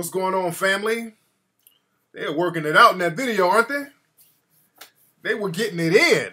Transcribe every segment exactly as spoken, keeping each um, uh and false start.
what's going on, family? They're working it out in that video, aren't they? They were getting it in.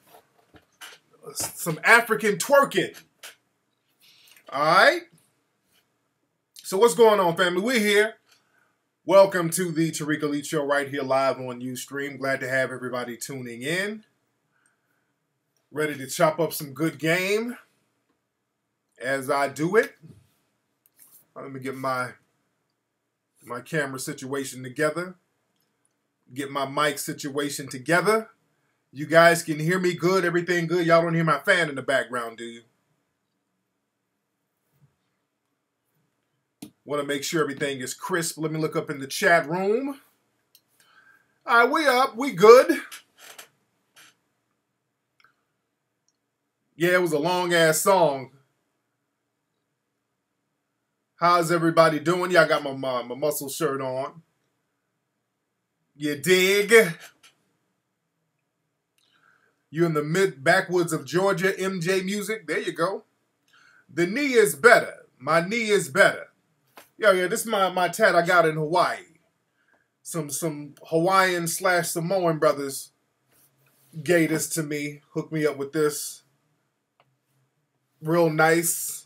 Some African twerking. All right? So what's going on, family? We're here. Welcome to the Tariq Elite Show right here live on Ustream. Glad to have everybody tuning in. Ready to chop up some good game as I do it. Let me get my, my camera situation together. Get my mic situation together. You guys can hear me good, everything good. Y'all don't hear my fan in the background, do you? Want to make sure everything is crisp. Let me look up in the chat room. All right, we up. We good. Yeah, it was a long-ass song. How's everybody doing? Yeah, I got my, my, my muscle shirt on. You dig? You in the mid backwoods of Georgia, M J Music. There you go. The knee is better. My knee is better. Yo, yeah, this is my, my tat I got in Hawaii. Some some Hawaiian slash Samoan brothers gave this to me. Hooked me up with this. Real nice.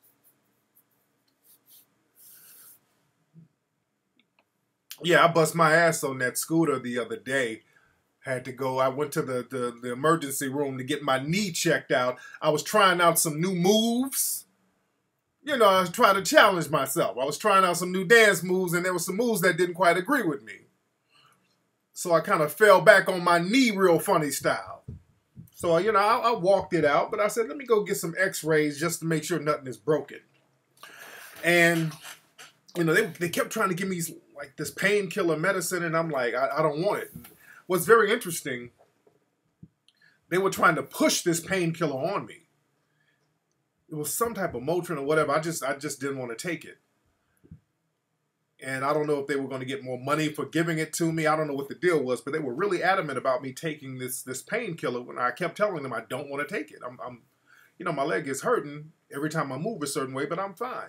Yeah, I bust my ass on that scooter the other day. Had to go. I went to the, the, the emergency room to get my knee checked out. I was trying out some new moves. You know, I was trying to challenge myself. I was trying out some new dance moves, and there were some moves that didn't quite agree with me. So I kind of fell back on my knee real funny style. So, you know, I, I walked it out, but I said, let me go get some x-rays just to make sure nothing is broken. And, you know, they, they kept trying to give me like this painkiller medicine, and I'm like, I, I don't want it. What's very interesting, they were trying to push this painkiller on me. It was some type of Motrin or whatever. I just I just didn't want to take it. And I don't know if they were going to get more money for giving it to me. I don't know what the deal was, but they were really adamant about me taking this this painkiller when I kept telling them I don't want to take it. I'm, I'm you know, my leg is hurting every time I move a certain way, but I'm fine.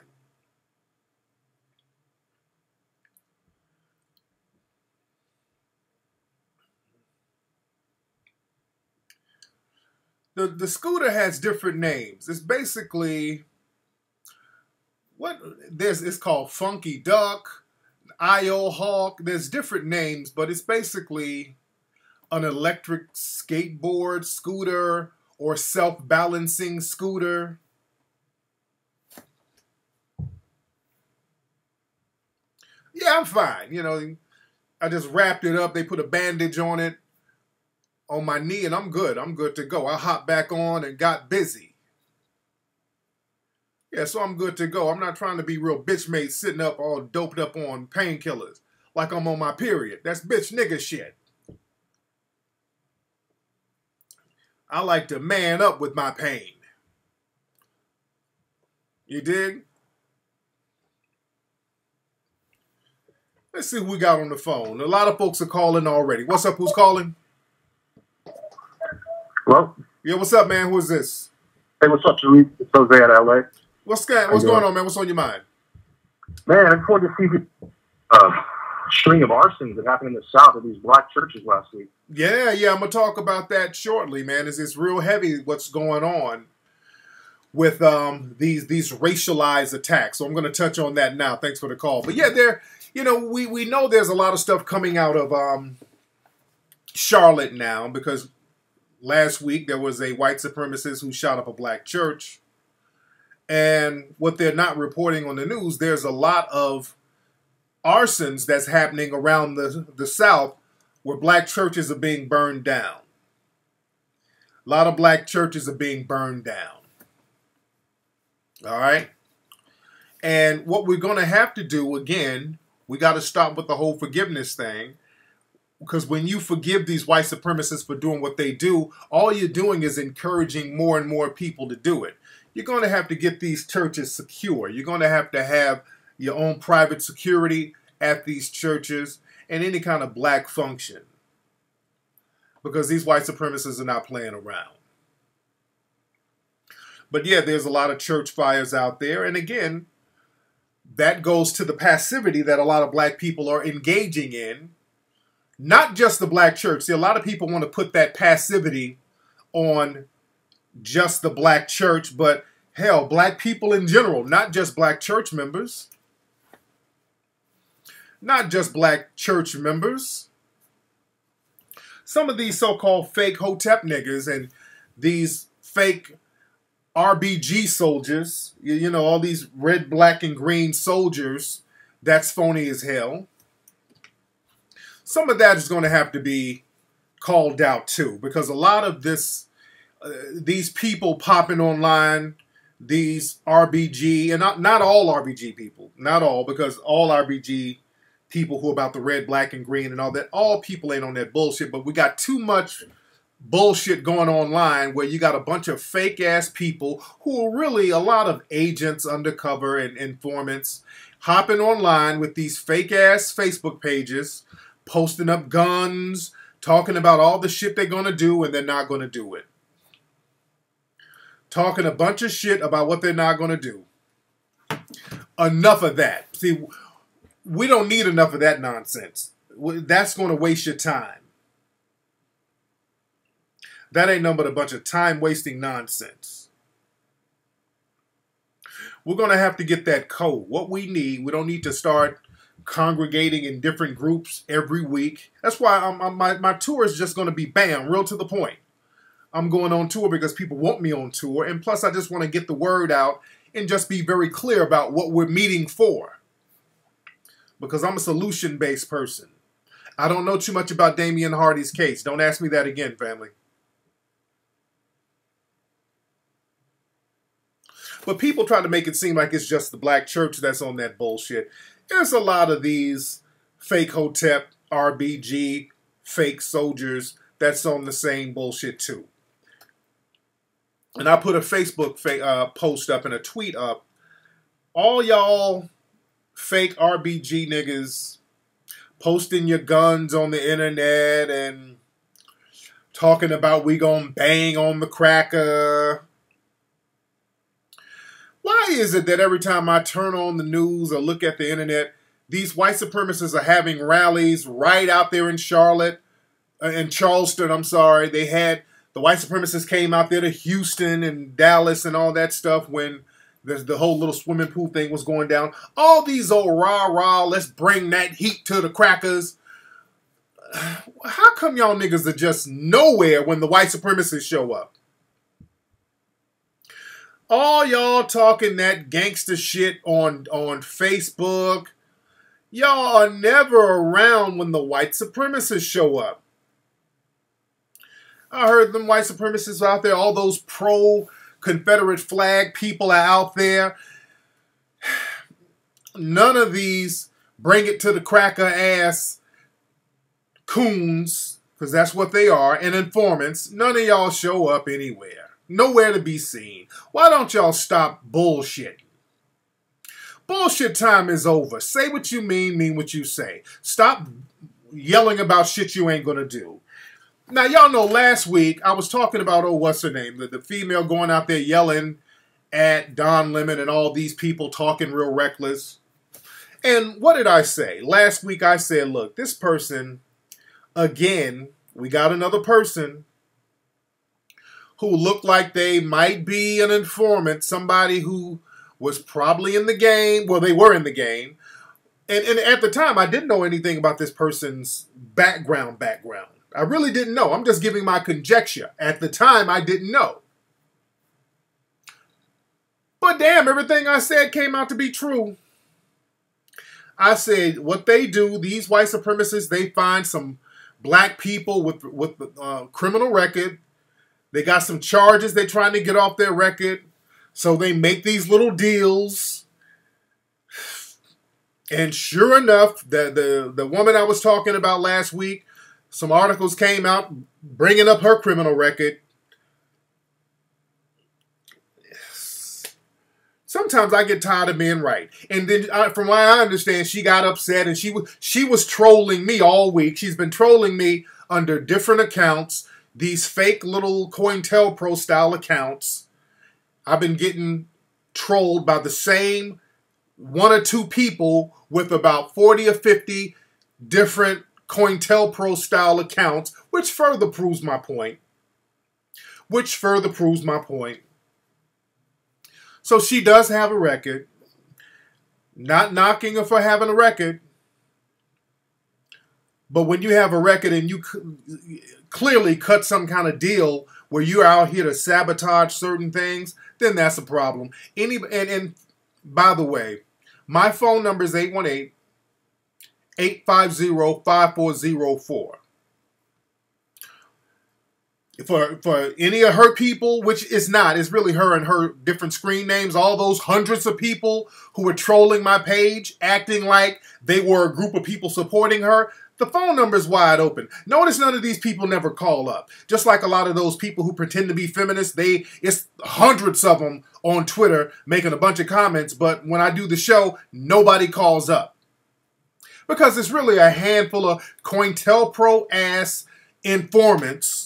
The, the scooter has different names. It's basically, what, there's, it's called Funky Duck, I O Hawk. There's different names, but it's basically an electric skateboard scooter or self-balancing scooter. Yeah, I'm fine. You know, I just wrapped it up. They put a bandage on it, on my knee, and I'm good. I'm good to go. I hopped back on and got busy. Yeah, so I'm good to go. I'm not trying to be real bitch made sitting up all doped up on painkillers like I'm on my period. That's bitch nigga shit. I like to man up with my pain. You dig? Let's see who we got on the phone. A lot of folks are calling already. What's up? Who's calling? Hello? Yeah, what's up, man? Who is this? Hey, what's up, Tariq? It's Jose at L A. What's, what's going on, man? What's on your mind? Man, I just wanted to see the uh, string of arsons that happened in the South at these black churches last week. Yeah, yeah, I'm going to talk about that shortly, man. It's, it's real heavy what's going on with um, these these racialized attacks. So I'm going to touch on that now. Thanks for the call. But yeah, there, you know, we, we know there's a lot of stuff coming out of um, Charlotte now because last week, there was a white supremacist who shot up a black church. And what they're not reporting on the news, there's a lot of arsons that's happening around the, the South where black churches are being burned down. A lot of black churches are being burned down. All right? And what we're going to have to do, again, we got to stop with the whole forgiveness thing. Because when you forgive these white supremacists for doing what they do, all you're doing is encouraging more and more people to do it. You're going to have to get these churches secure. You're going to have to have your own private security at these churches and any kind of black function. Because these white supremacists are not playing around. But yeah, there's a lot of church fires out there. And again, that goes to the passivity that a lot of black people are engaging in. Not just the black church. See, a lot of people want to put that passivity on just the black church, but hell, black people in general, not just black church members. Not just black church members. Some of these so-called fake Hotep niggas and these fake R B G soldiers, you, you know, all these red, black, and green soldiers, that's phony as hell. Some of that is going to have to be called out too, because a lot of this, uh, these people popping online, these R B G, and not, not all R B G people, not all, because all R B G people who are about the red, black, and green and all that, all people ain't on that bullshit, but we got too much bullshit going online where you got a bunch of fake ass people who are really a lot of agents, undercover, and informants hopping online with these fake ass Facebook pages, posting up guns, talking about all the shit they're going to do and they're not going to do it. Talking a bunch of shit about what they're not going to do. Enough of that. See, we don't need enough of that nonsense. That's going to waste your time. That ain't nothing but a bunch of time-wasting nonsense. We're going to have to get that code. What we need, we don't need to start congregating in different groups every week. That's why I'm, I'm, my, my tour is just going to be bam, real to the point. I'm going on tour because people want me on tour. And plus, I just want to get the word out and just be very clear about what we're meeting for. Because I'm a solution-based person. I don't know too much about Damian Hardy's case. Don't ask me that again, family. But people try to make it seem like it's just the black church that's on that bullshit. There's a lot of these fake Hotep, R B G, fake soldiers that's on the same bullshit too. And I put a Facebook uh, post up and a tweet up. All y'all fake R B G niggas posting your guns on the internet and talking about we gonna bang on the cracker. Why is it that every time I turn on the news or look at the internet, these white supremacists are having rallies right out there in Charlotte, uh, in Charleston, I'm sorry. They had, the white supremacists came out there to Houston and Dallas and all that stuff when the, the whole little swimming pool thing was going down. All these old rah-rah, let's bring that heat to the crackers. How come y'all niggas are just nowhere when the white supremacists show up? All y'all talking that gangster shit on, on Facebook. Y'all are never around when the white supremacists show up. I heard them white supremacists out there, all those pro-Confederate flag people are out there. None of these bring it to the cracker ass coons, because that's what they are, and informants. None of y'all show up anywhere. Nowhere to be seen. Why don't y'all stop bullshitting? Bullshit time is over. Say what you mean, mean what you say. Stop yelling about shit you ain't gonna do. Now, y'all know last week I was talking about, oh, what's her name? The, the female going out there yelling at Don Lemon and all these people talking real reckless. And what did I say? Last week I said, look, this person, again, we got another person who looked like they might be an informant, somebody who was probably in the game. Well, they were in the game. And, and at the time, I didn't know anything about this person's background background. I really didn't know. I'm just giving my conjecture. At the time, I didn't know. But damn, everything I said came out to be true. I said what they do, these white supremacists, they find some black people with, with uh, criminal record. They got some charges they're trying to get off their record. So they make these little deals. And sure enough, the, the, the woman I was talking about last week, some articles came out bringing up her criminal record. Sometimes I get tired of being right. And then uh, from what I understand, she got upset and she was, she was trolling me all week. She's been trolling me under different accounts. These fake little COINTELPRO style accounts. I've been getting trolled by the same one or two people with about forty or fifty different COINTELPRO style accounts, which further proves my point. Which further proves my point. So she does have a record. Not knocking her for having a record. But when you have a record and you clearly cut some kind of deal where you're out here to sabotage certain things, then that's a problem. Any and, and by the way, my phone number is eight one eight, eight five zero, five four zero four. For, for any of her people, which is not, it's really her and her different screen names, all those hundreds of people who were trolling my page, acting like they were a group of people supporting her, the phone number is wide open. Notice none of these people never call up. Just like a lot of those people who pretend to be feminists, they it's hundreds of them on Twitter making a bunch of comments, but when I do the show, nobody calls up. Because it's really a handful of COINTELPRO-ass informants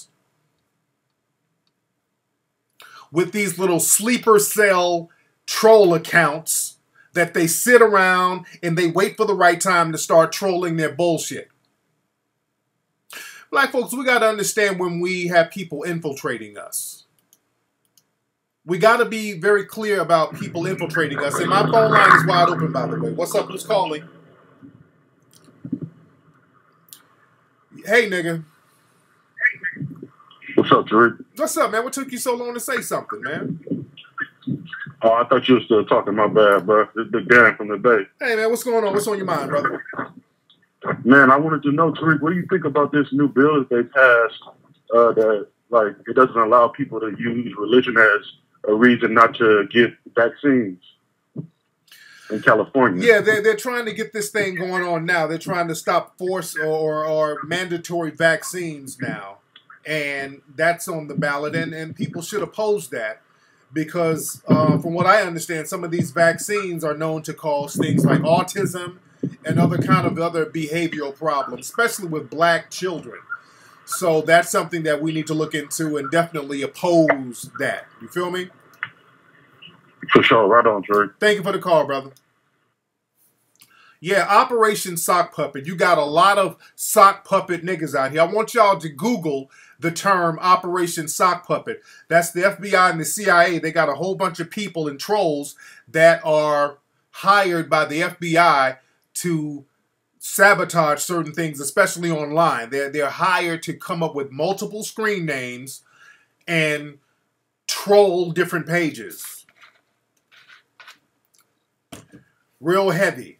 with these little sleeper cell troll accounts that they sit around and they wait for the right time to start trolling their bullshit. Black folks, we got to understand when we have people infiltrating us. We got to be very clear about people infiltrating us. And my phone line is wide open, by the way. What's up? Who's calling? Hey, nigga. What's up, Tariq? What's up, man? What took you so long to say something, man? Oh, I thought you were still talking. My bad, bro. It's the Dan from the Bay. Hey, man, what's going on? What's on your mind, brother? Man, I wanted to know, Tariq, what do you think about this new bill that they passed uh, that, like, it doesn't allow people to use religion as a reason not to get vaccines in California? Yeah, they're, they're trying to get this thing going on now. They're trying to stop force or, or mandatory vaccines now. And that's on the ballot, and, and people should oppose that because, uh, from what I understand, some of these vaccines are known to cause things like autism and other kind of other behavioral problems, especially with black children. So that's something that we need to look into and definitely oppose that. You feel me? For sure. Right on, Trey. Thank you for the call, brother. Yeah, Operation Sock Puppet. You got a lot of sock puppet niggas out here. I want y'all to Google the term Operation Sock Puppet. That's the F B I and the C I A. They got a whole bunch of people and trolls that are hired by the F B I to sabotage certain things, especially online. They're, they're hired to come up with multiple screen names and troll different pages. Real heavy.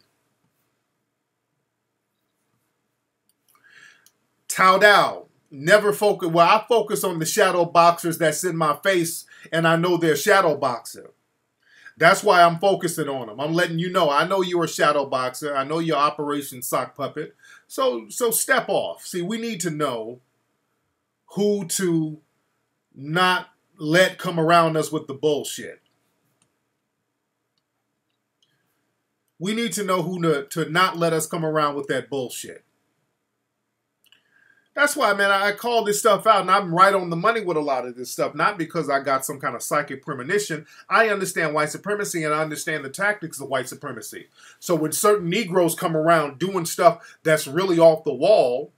Tao Dao. Never focus. Well, I focus on the shadow boxers that's in my face, and I know they're shadow boxer. That's why I'm focusing on them. I'm letting you know. I know you're a shadow boxer. I know you're Operation Sock Puppet. So, so step off. See, we need to know who to not let come around us with the bullshit. We need to know who to, to not let us come around with that bullshit. That's why, man, I call this stuff out, and I'm right on the money with a lot of this stuff, not because I got some kind of psychic premonition. I understand white supremacy, and I understand the tactics of white supremacy. So when certain Negroes come around doing stuff that's really off the wall,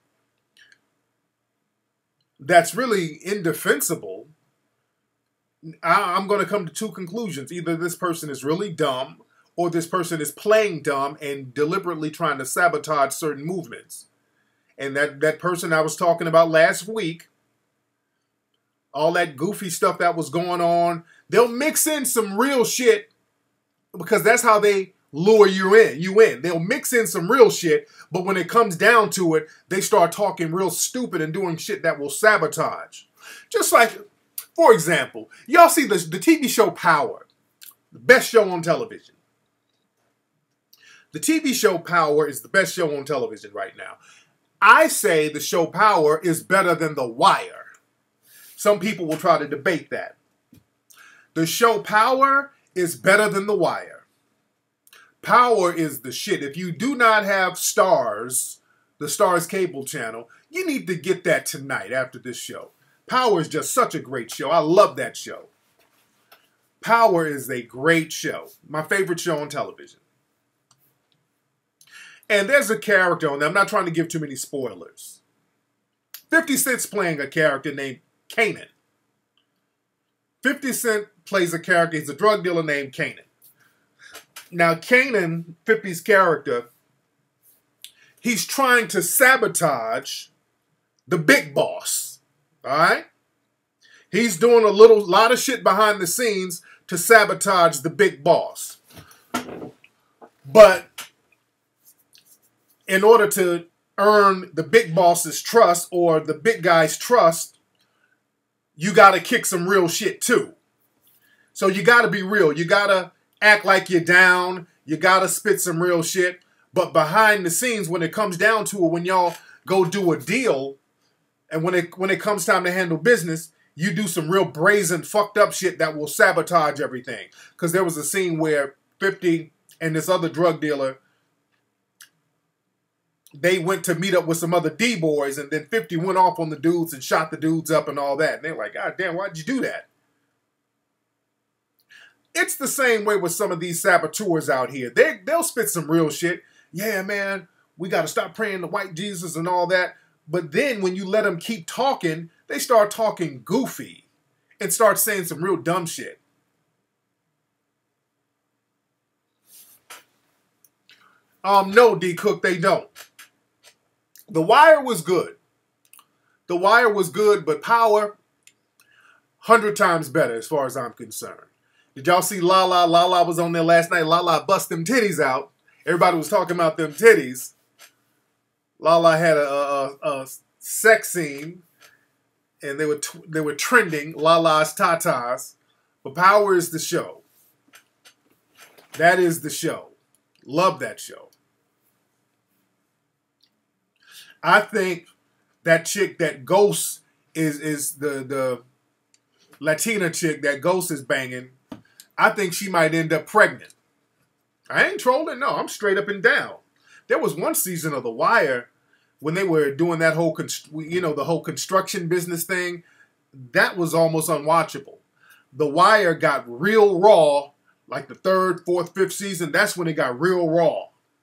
that's really indefensible, I, I'm going to come to two conclusions. Either this person is really dumb, or this person is playing dumb and deliberately trying to sabotage certain movements. And that, that person I was talking about last week, all that goofy stuff that was going on, they'll mix in some real shit because that's how they lure you in. You in. They'll mix in some real shit, but when it comes down to it, they start talking real stupid and doing shit that will sabotage. Just like, for example, y'all see the, the T V show Power, the best show on television. The T V show Power is the best show on television right now. I say the show Power is better than The Wire. Some people will try to debate that. The show Power is better than The Wire. Power is the shit. If you do not have Stars, the Stars cable channel, you need to get that tonight after this show. Power is just such a great show. I love that show. Power is a great show. My favorite show on television. And there's a character on there. I'm not trying to give too many spoilers. fifty Cent's playing a character named Kanan. fifty Cent plays a character. He's a drug dealer named Kanan. Now, Kanan, fifty's character, he's trying to sabotage the big boss. All right? He's doing a little lot of shit behind the scenes to sabotage the big boss. But in order to earn the big boss's trust or the big guy's trust, you got to kick some real shit too. So you got to be real. You got to act like you're down. You got to spit some real shit. But behind the scenes, when it comes down to it, when y'all go do a deal, and when it when it comes time to handle business, you do some real brazen, fucked up shit that will sabotage everything. Because there was a scene where fifty and this other drug dealer, they went to meet up with some other D-boys, and then fifty went off on the dudes and shot the dudes up and all that. And they're like, God damn, why'd you do that? It's the same way with some of these saboteurs out here. They, they'll spit some real shit. Yeah, man, we got to stop praying to white Jesus and all that. But then when you let them keep talking, they start talking goofy and start saying some real dumb shit. Um, no, D. Cook, they don't. The Wire was good. The Wire was good, but Power, hundred times better as far as I'm concerned. Did y'all see Lala? Lala was on there last night. Lala bust them titties out. Everybody was talking about them titties. Lala had a, a, a sex scene, and they were t they were trending. Lala's tatas, but Power is the show. That is the show. Love that show. I think that chick that Ghost is is the the Latina chick that Ghost is banging. I think she might end up pregnant. I ain't trolling. No, I'm straight up and down. There was one season of The Wire when they were doing that whole, you know, the whole construction business thing. That was almost unwatchable. The Wire got real raw, like the third, fourth, fifth season. That's when it got real raw.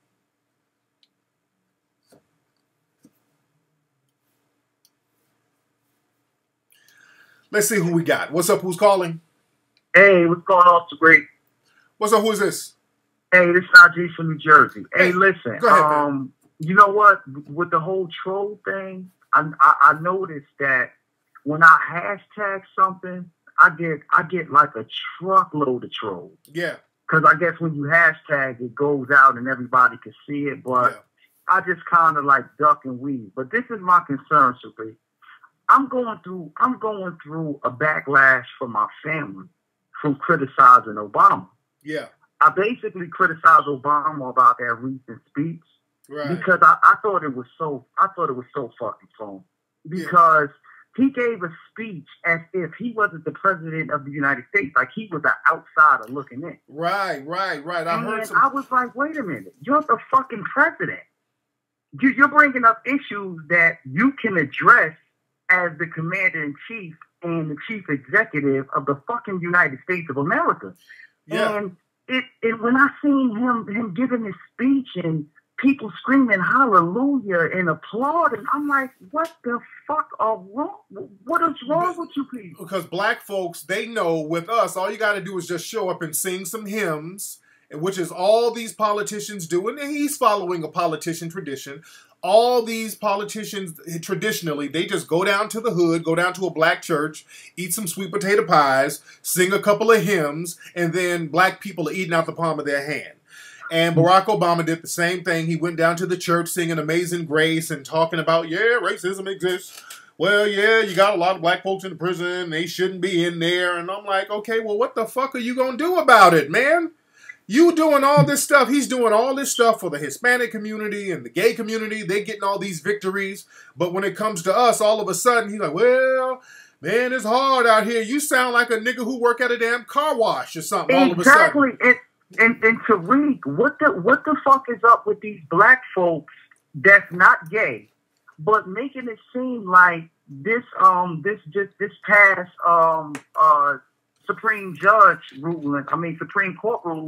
Let's see who we got. What's up? Who's calling? Hey, what's going on, Sabrina? What's up? Who is this? Hey, this is Najee from New Jersey. Hey, hey listen. Go ahead, um, man. You know what? With the whole troll thing, I, I I noticed that when I hashtag something, I get I get like a truckload of trolls. Yeah. Because I guess when you hashtag, it goes out and everybody can see it. But yeah. I just kind of like duck and weave. But this is my concern, Sabrina. I'm going through I'm going through a backlash from my family from criticizing Obama. Yeah. I basically criticized Obama about that recent speech right. because I, I thought it was so I thought it was so fucking phony. Because yeah. he gave a speech as if he wasn't the president of the United States, like he was an outsider looking in. Right, right, right. I and heard some... I was like, wait a minute, you're the fucking president. You, you're bringing up issues that you can address as the commander in chief and the chief executive of the fucking United States of America. Yeah. And it, it when I seen him him giving his speech and people screaming hallelujah and applauding, I'm like, what the fuck are wrong? What is wrong with you people? Because black folks, they know with us, all you got to do is just show up and sing some hymns, which is all these politicians do. And he's following a politician tradition. All these politicians, traditionally, they just go down to the hood, go down to a black church, eat some sweet potato pies, sing a couple of hymns, and then black people are eating out the palm of their hand. And Barack Obama did the same thing. He went down to the church singing Amazing Grace and talking about, yeah, racism exists. Well, yeah, you got a lot of black folks in the prison. They shouldn't be in there. And I'm like, okay, well, what the fuck are you going to do about it, man? You doing all this stuff. He's doing all this stuff for the Hispanic community and the gay community. They getting all these victories. But when it comes to us, all of a sudden, he's like, well, man, it's hard out here. You sound like a nigga who work at a damn car wash or something all of a sudden. Exactly. And, and, and Tariq, what the, what the fuck is up with these black folks that's not gay, but making it seem like this, um, this, just this past, um, uh, Supreme Judge ruling, I mean, Supreme Court ruling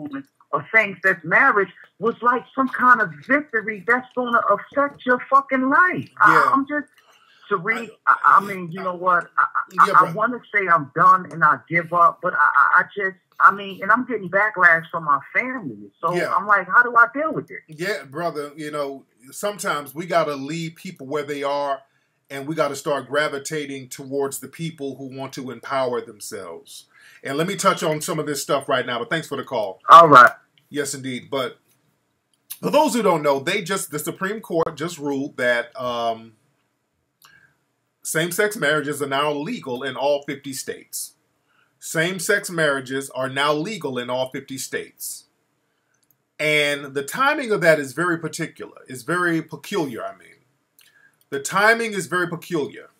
of same-sex marriage was like some kind of victory that's going to affect your fucking life. Yeah. I, I'm just, Tariq, I, I mean, you know what? I, I, Yeah, I, I want to say I'm done and I give up, but I, I I just, I mean, and I'm getting backlash from my family. So Yeah. I'm like, how do I deal with it? Yeah, brother, you know, sometimes we got to leave people where they are, and we got to start gravitating towards the people who want to empower themselves. And let me touch on some of this stuff right now, but thanks for the call. All right. Yes, indeed. But for those who don't know, they just, the Supreme Court just ruled that um, same-sex marriages are now legal in all fifty states. Same-sex marriages are now legal in all fifty states. And the timing of that is very particular. It's very peculiar, I mean. The timing is very peculiar.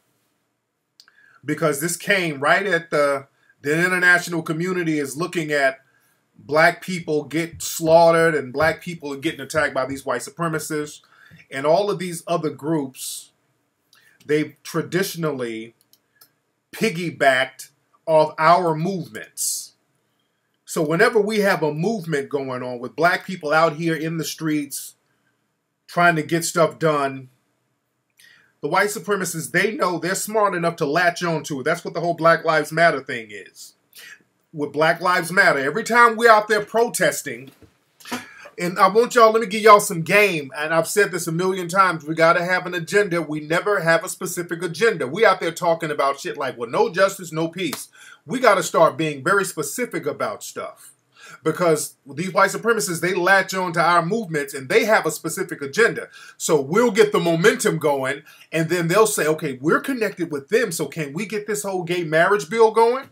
Because this came right at the, the international community is looking at black people get slaughtered and black people are getting attacked by these white supremacists. And all of these other groups, they've traditionally piggybacked off our movements. So whenever we have a movement going on with black people out here in the streets trying to get stuff done, the white supremacists, they know they're smart enough to latch on to it. That's what the whole Black Lives Matter thing is. With Black Lives Matter, every time we're out there protesting, and I want y'all, let me give y'all some game, and I've said this a million times, we got to have an agenda. We never have a specific agenda. We out there talking about shit like, well, no justice, no peace. We got to start being very specific about stuff. Because these white supremacists, they latch on to our movements and they have a specific agenda. So we'll get the momentum going and then they'll say, okay, we're connected with them. So can we get this whole gay marriage bill going?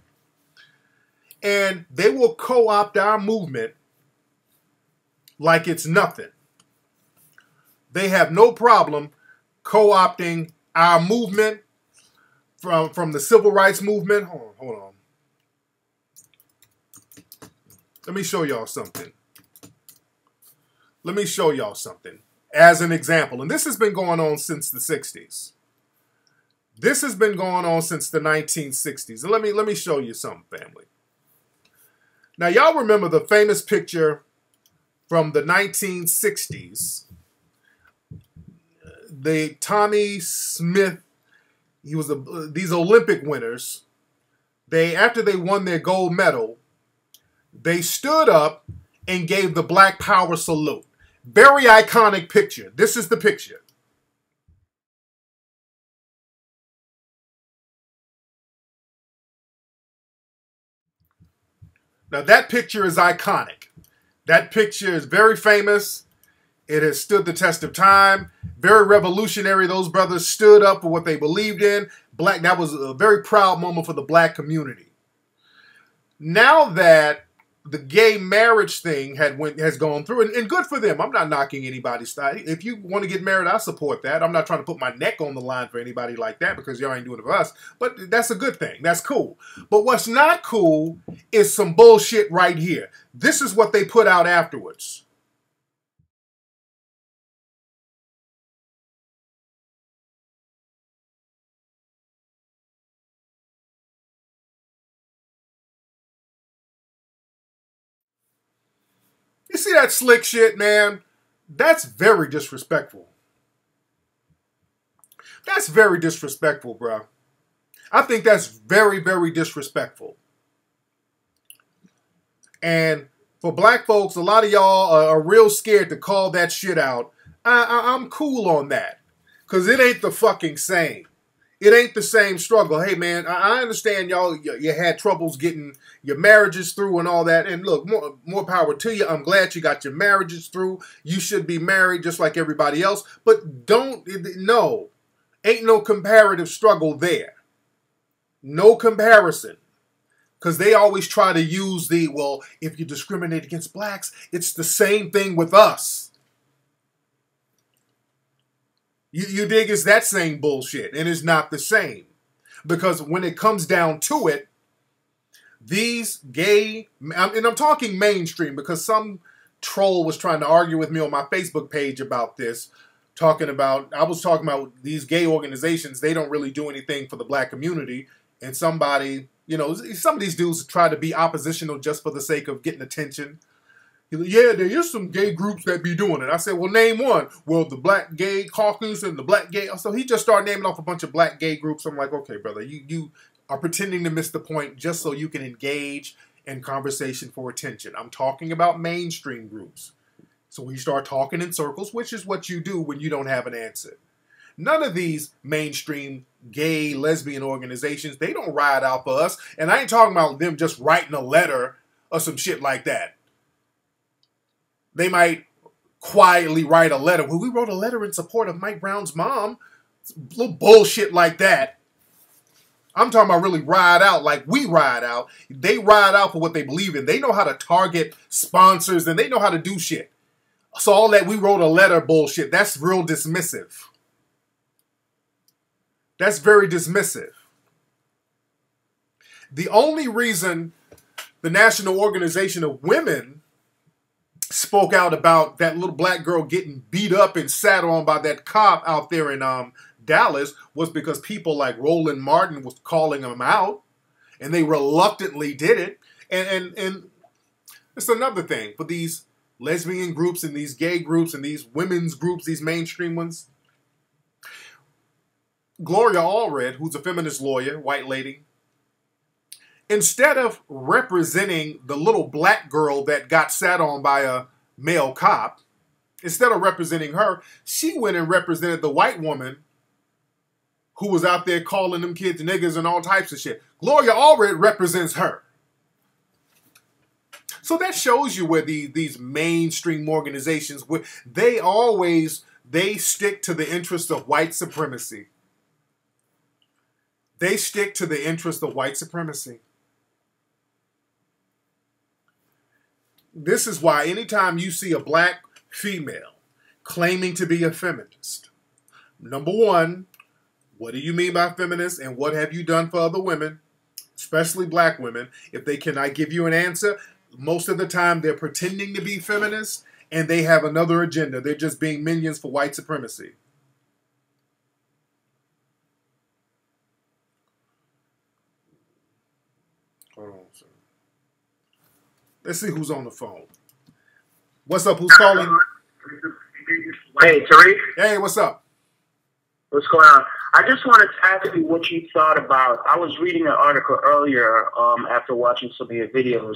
And they will co-opt our movement like it's nothing. They have no problem co-opting our movement from, from the civil rights movement. Hold on, hold on. Let me show y'all something. Let me show y'all something as an example. And this has been going on since the sixties. This has been going on since the nineteen sixties. And let me, let me show you something, family. Now, y'all remember the famous picture from the nineteen sixties. The Tommie Smith, he was a, these Olympic winners. They, after they won their gold medal, they stood up and gave the Black Power salute. Very iconic picture. This is the picture. Now that picture is iconic. That picture is very famous. It has stood the test of time. Very revolutionary. Those brothers stood up for what they believed in. Black, that was a very proud moment for the black community. Now that the gay marriage thing had went has gone through, and, and good for them. I'm not knocking anybody's style. If you want to get married, I support that. I'm not trying to put my neck on the line for anybody like that because y'all ain't doing it for us. But that's a good thing. That's cool. But what's not cool is some bullshit right here. This is what they put out afterwards. You see that slick shit, man? That's very disrespectful. That's very disrespectful, bro. I think that's very, very disrespectful. And for black folks, a lot of y'all are, are real scared to call that shit out. I, I, I'm cool on that. Because it ain't the fucking same. It ain't the same struggle. Hey, man, I, I understand y'all, you, you had troubles getting your marriages through and all that. And look, more, more power to you. I'm glad you got your marriages through. You should be married just like everybody else. But don't, no, ain't no comparative struggle there. No comparison. Because they always try to use the, well, if you discriminate against blacks, it's the same thing with us. You, you dig? It's that same bullshit, and it's not the same. Because when it comes down to it, these gay, and I'm talking mainstream because some troll was trying to argue with me on my Facebook page about this, talking about, I was talking about these gay organizations, they don't really do anything for the black community, and somebody, you know, some of these dudes try to be oppositional just for the sake of getting attention. He's like, yeah, there is some gay groups that be doing it. I said, well, name one. Well, the Black Gay Caucus and the Black Gay. So he just started naming off a bunch of black gay groups. I'm like, okay, brother, you, you are pretending to miss the point just so you can engage in conversation for attention. I'm talking about mainstream groups. So we start talking in circles, which is what you do when you don't have an answer. None of these mainstream gay, lesbian organizations, they don't ride out for us. And I ain't talking about them just writing a letter or some shit like that. They might quietly write a letter. Well, we wrote a letter in support of Mike Brown's mom. It's a little bullshit like that. I'm talking about really ride out like we ride out. They ride out for what they believe in. They know how to target sponsors and they know how to do shit. So all that we wrote a letter bullshit, that's real dismissive. That's very dismissive. The only reason the National Organization of Women spoke out about that little black girl getting beat up and sat on by that cop out there in um, Dallas was because people like Roland Martin was calling them out, and they reluctantly did it. And and and it's another thing for these lesbian groups and these gay groups and these women's groups, these mainstream ones. Gloria Allred, who's a feminist lawyer, white lady, instead of representing the little black girl that got sat on by a male cop, instead of representing her, she went and represented the white woman who was out there calling them kids niggas and all types of shit. Gloria Allred represents her. So that shows you where the, these mainstream organizations, they always, they stick to the interest of white supremacy. They stick to the interest of white supremacy. This is why anytime you see a black female claiming to be a feminist, number one, what do you mean by feminist and what have you done for other women, especially black women? If they cannot give you an answer, most of the time they're pretending to be feminists and they have another agenda. They're just being minions for white supremacy. Hold on, sir. Let's see who's on the phone. What's up? Who's calling? Hey, Tariq. Hey, what's up? What's going on? I just wanted to ask you what you thought about. I was reading an article earlier um, after watching some of your videos,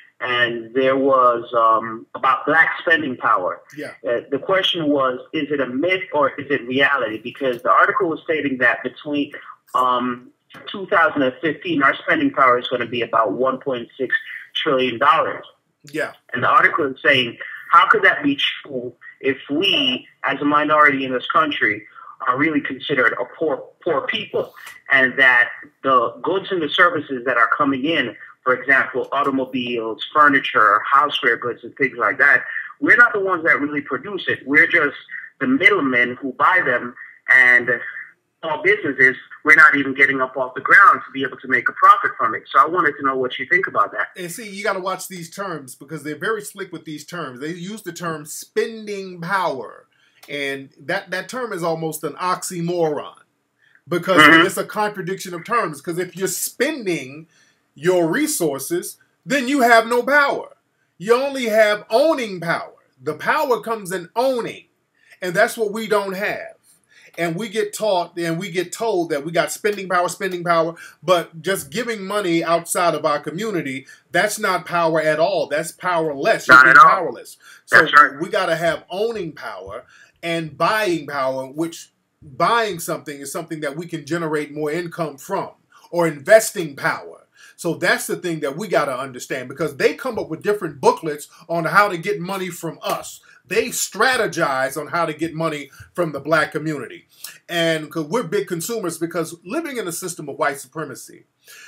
and there was um, about black spending power. Yeah. Uh, the question was, is it a myth or is it reality? Because the article was stating that between um, two thousand fifteen, our spending power is going to be about one point six trillion dollars. Yeah. And the article is saying, how could that be true if we, as a minority in this country, are really considered a poor, poor people, and that the goods and the services that are coming in, for example, automobiles, furniture, houseware goods, and things like that, we're not the ones that really produce it. We're just the middlemen who buy them, and all businesses, we're not even getting up off the ground to be able to make a profit from it. So I wanted to know what you think about that. And see, you got to watch these terms because they're very slick with these terms. They use the term spending power. And that, that term is almost an oxymoron because mm-hmm. it's a contradiction of terms. Because if you're spending your resources, then you have no power. You only have owning power. The power comes in owning. And that's what we don't have. And we get taught and we get told that we got spending power, spending power, but just giving money outside of our community, that's not power at all. That's powerless. You're being powerless. So that's right. We got to have owning power and buying power, which buying something is something that we can generate more income from, or investing power. So that's the thing that we got to understand, because they come up with different booklets on how to get money from us. They strategize on how to get money from the black community. And because we're big consumers, because living in a system of white supremacy,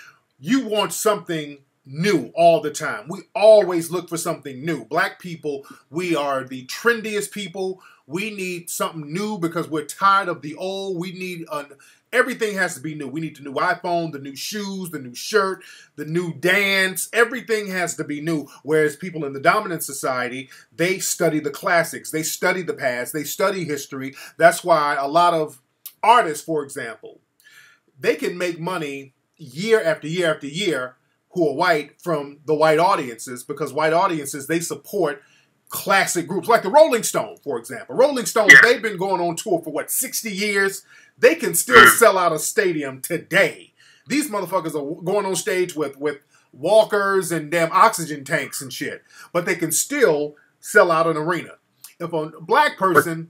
you want something new all the time. We always look for something new. Black people, we are the trendiest people. We need something new because we're tired of the old. We need an, everything has to be new. We need the new iPhone, the new shoes, the new shirt, the new dance. Everything has to be new. Whereas people in the dominant society, they study the classics. They study the past. They study history. That's why a lot of artists, for example, they can make money year after year after year who are white from the white audiences, because white audiences, they support classic groups, like the Rolling Stones, for example. Rolling Stones, Yeah. they've been going on tour for, what, sixty years? They can still sell out a stadium today. These motherfuckers are going on stage with, with walkers and damn oxygen tanks and shit. But they can still sell out an arena. If a black person,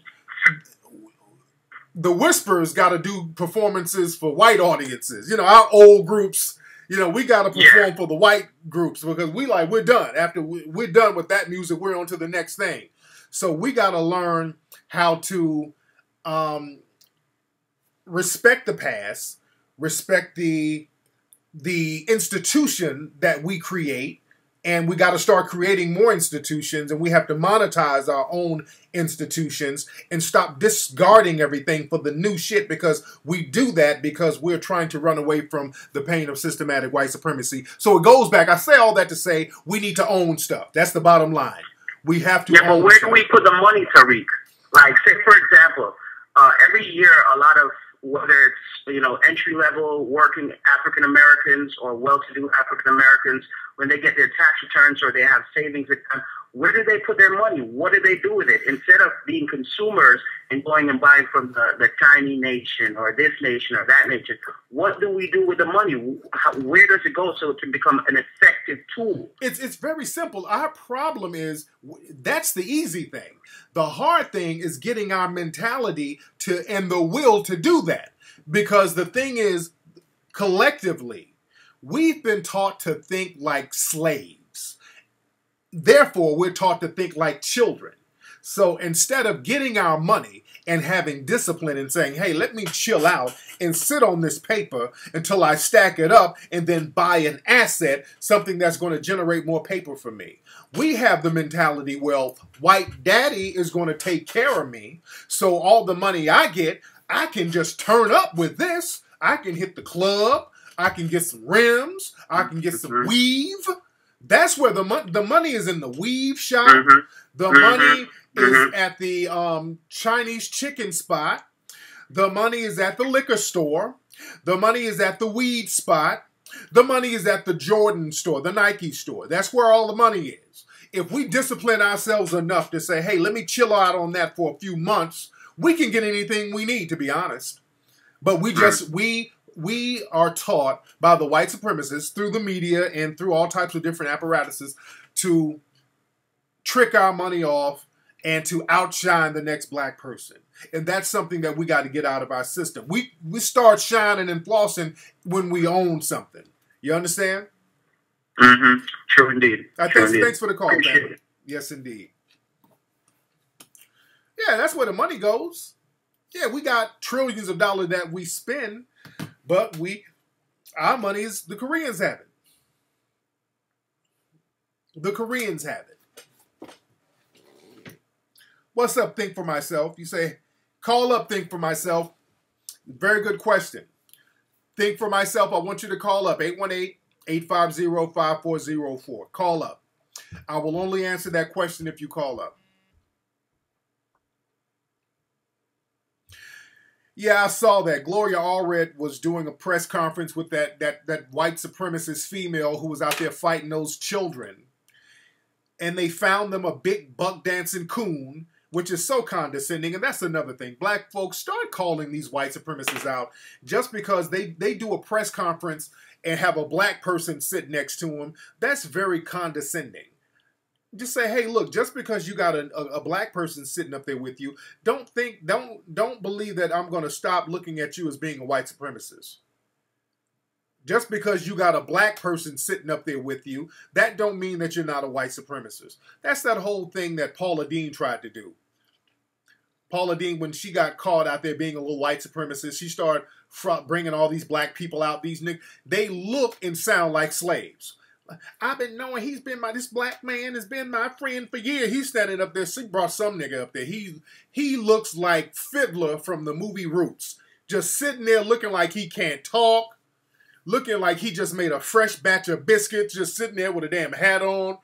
the Whispers got to do performances for white audiences. You know, our old groups, you know, we got to perform Yeah. for the white groups because we like, we're done. After we, we're done with that music, we're on to the next thing. So we got to learn how to um, respect the past, respect the the institution that we create, and we got to start creating more institutions, and we have to monetize our own institutions and stop discarding everything for the new shit, because we do that because we're trying to run away from the pain of systematic white supremacy. So it goes back. I say all that to say we need to own stuff. That's the bottom line. We have to Yeah, own but where stuff. do we put the money, Tariq? Like, say, for example, uh, every year a lot of, whether it's, you know, entry-level working African-Americans or well-to-do African-Americans, when they get their tax returns or they have savings account, where do they put their money? What do they do with it? Instead of being consumers and going and buying from the, the tiny nation or this nation or that nation, what do we do with the money? How, where does it go so it can become an effective tool? It's it's very simple. Our problem is that's the easy thing. The hard thing is getting our mentality to and the will to do that. Because the thing is, collectively, we've been taught to think like slaves. Therefore, we're taught to think like children. So instead of getting our money and having discipline and saying, hey, let me chill out and sit on this paper until I stack it up and then buy an asset, something that's going to generate more paper for me. We have the mentality, well, white daddy is going to take care of me, so all the money I get, I can just turn up with this. I can hit the club. I can get some rims. I can get some Mhm. weave. That's where the, mon- the money is, in the weave shop. Mhm. The Mhm. money is Mhm. at the um, Chinese chicken spot. The money is at the liquor store. The money is at the weed spot. The money is at the Jordan store, the Nike store. That's where all the money is. If we discipline ourselves enough to say, hey, let me chill out on that for a few months, we can get anything we need, to be honest. But we just, we we are taught by the white supremacists through the media and through all types of different apparatuses to trick our money off and to outshine the next black person. And that's something that we got to get out of our system. We we start shining and flossing when we own something. You understand? Mm-hmm. True indeed. Uh, True thanks, indeed. thanks for the call, Appreciate man. it. Yes, indeed. Yeah, that's where the money goes. Yeah, we got trillions of dollars that we spend, but we, our money is, the Koreans have it. The Koreans have it. What's up, Think for Myself? You say, call up, Think for Myself. Very good question. Think for Myself, I want you to call up, eight one eight, eight five zero, five four zero four. Call up. I will only answer that question if you call up. Yeah, I saw that. Gloria Allred was doing a press conference with that, that, that white supremacist female who was out there fighting those children. And they found them a big buck dancing coon, which is so condescending. And that's another thing. Black folks, start calling these white supremacists out just because they, they do a press conference and have a black person sit next to them. That's very condescending. Just say, hey, look, just because you got a, a, a black person sitting up there with you, don't think, don't, don't believe that I'm going to stop looking at you as being a white supremacist. Just because you got a black person sitting up there with you, that don't mean that you're not a white supremacist. That's that whole thing that Paula Deen tried to do. Paula Deen, when she got caught out there being a little white supremacist, she started bringing all these black people out. These niggas, they look and sound like slaves. I've been knowing he's been my, this black man has been my friend for years. He's standing up there. She brought some nigga up there. He, he looks like Fiddler from the movie Roots. Just sitting there looking like he can't talk. Looking like he just made a fresh batch of biscuits. Just sitting there with a damn hat on.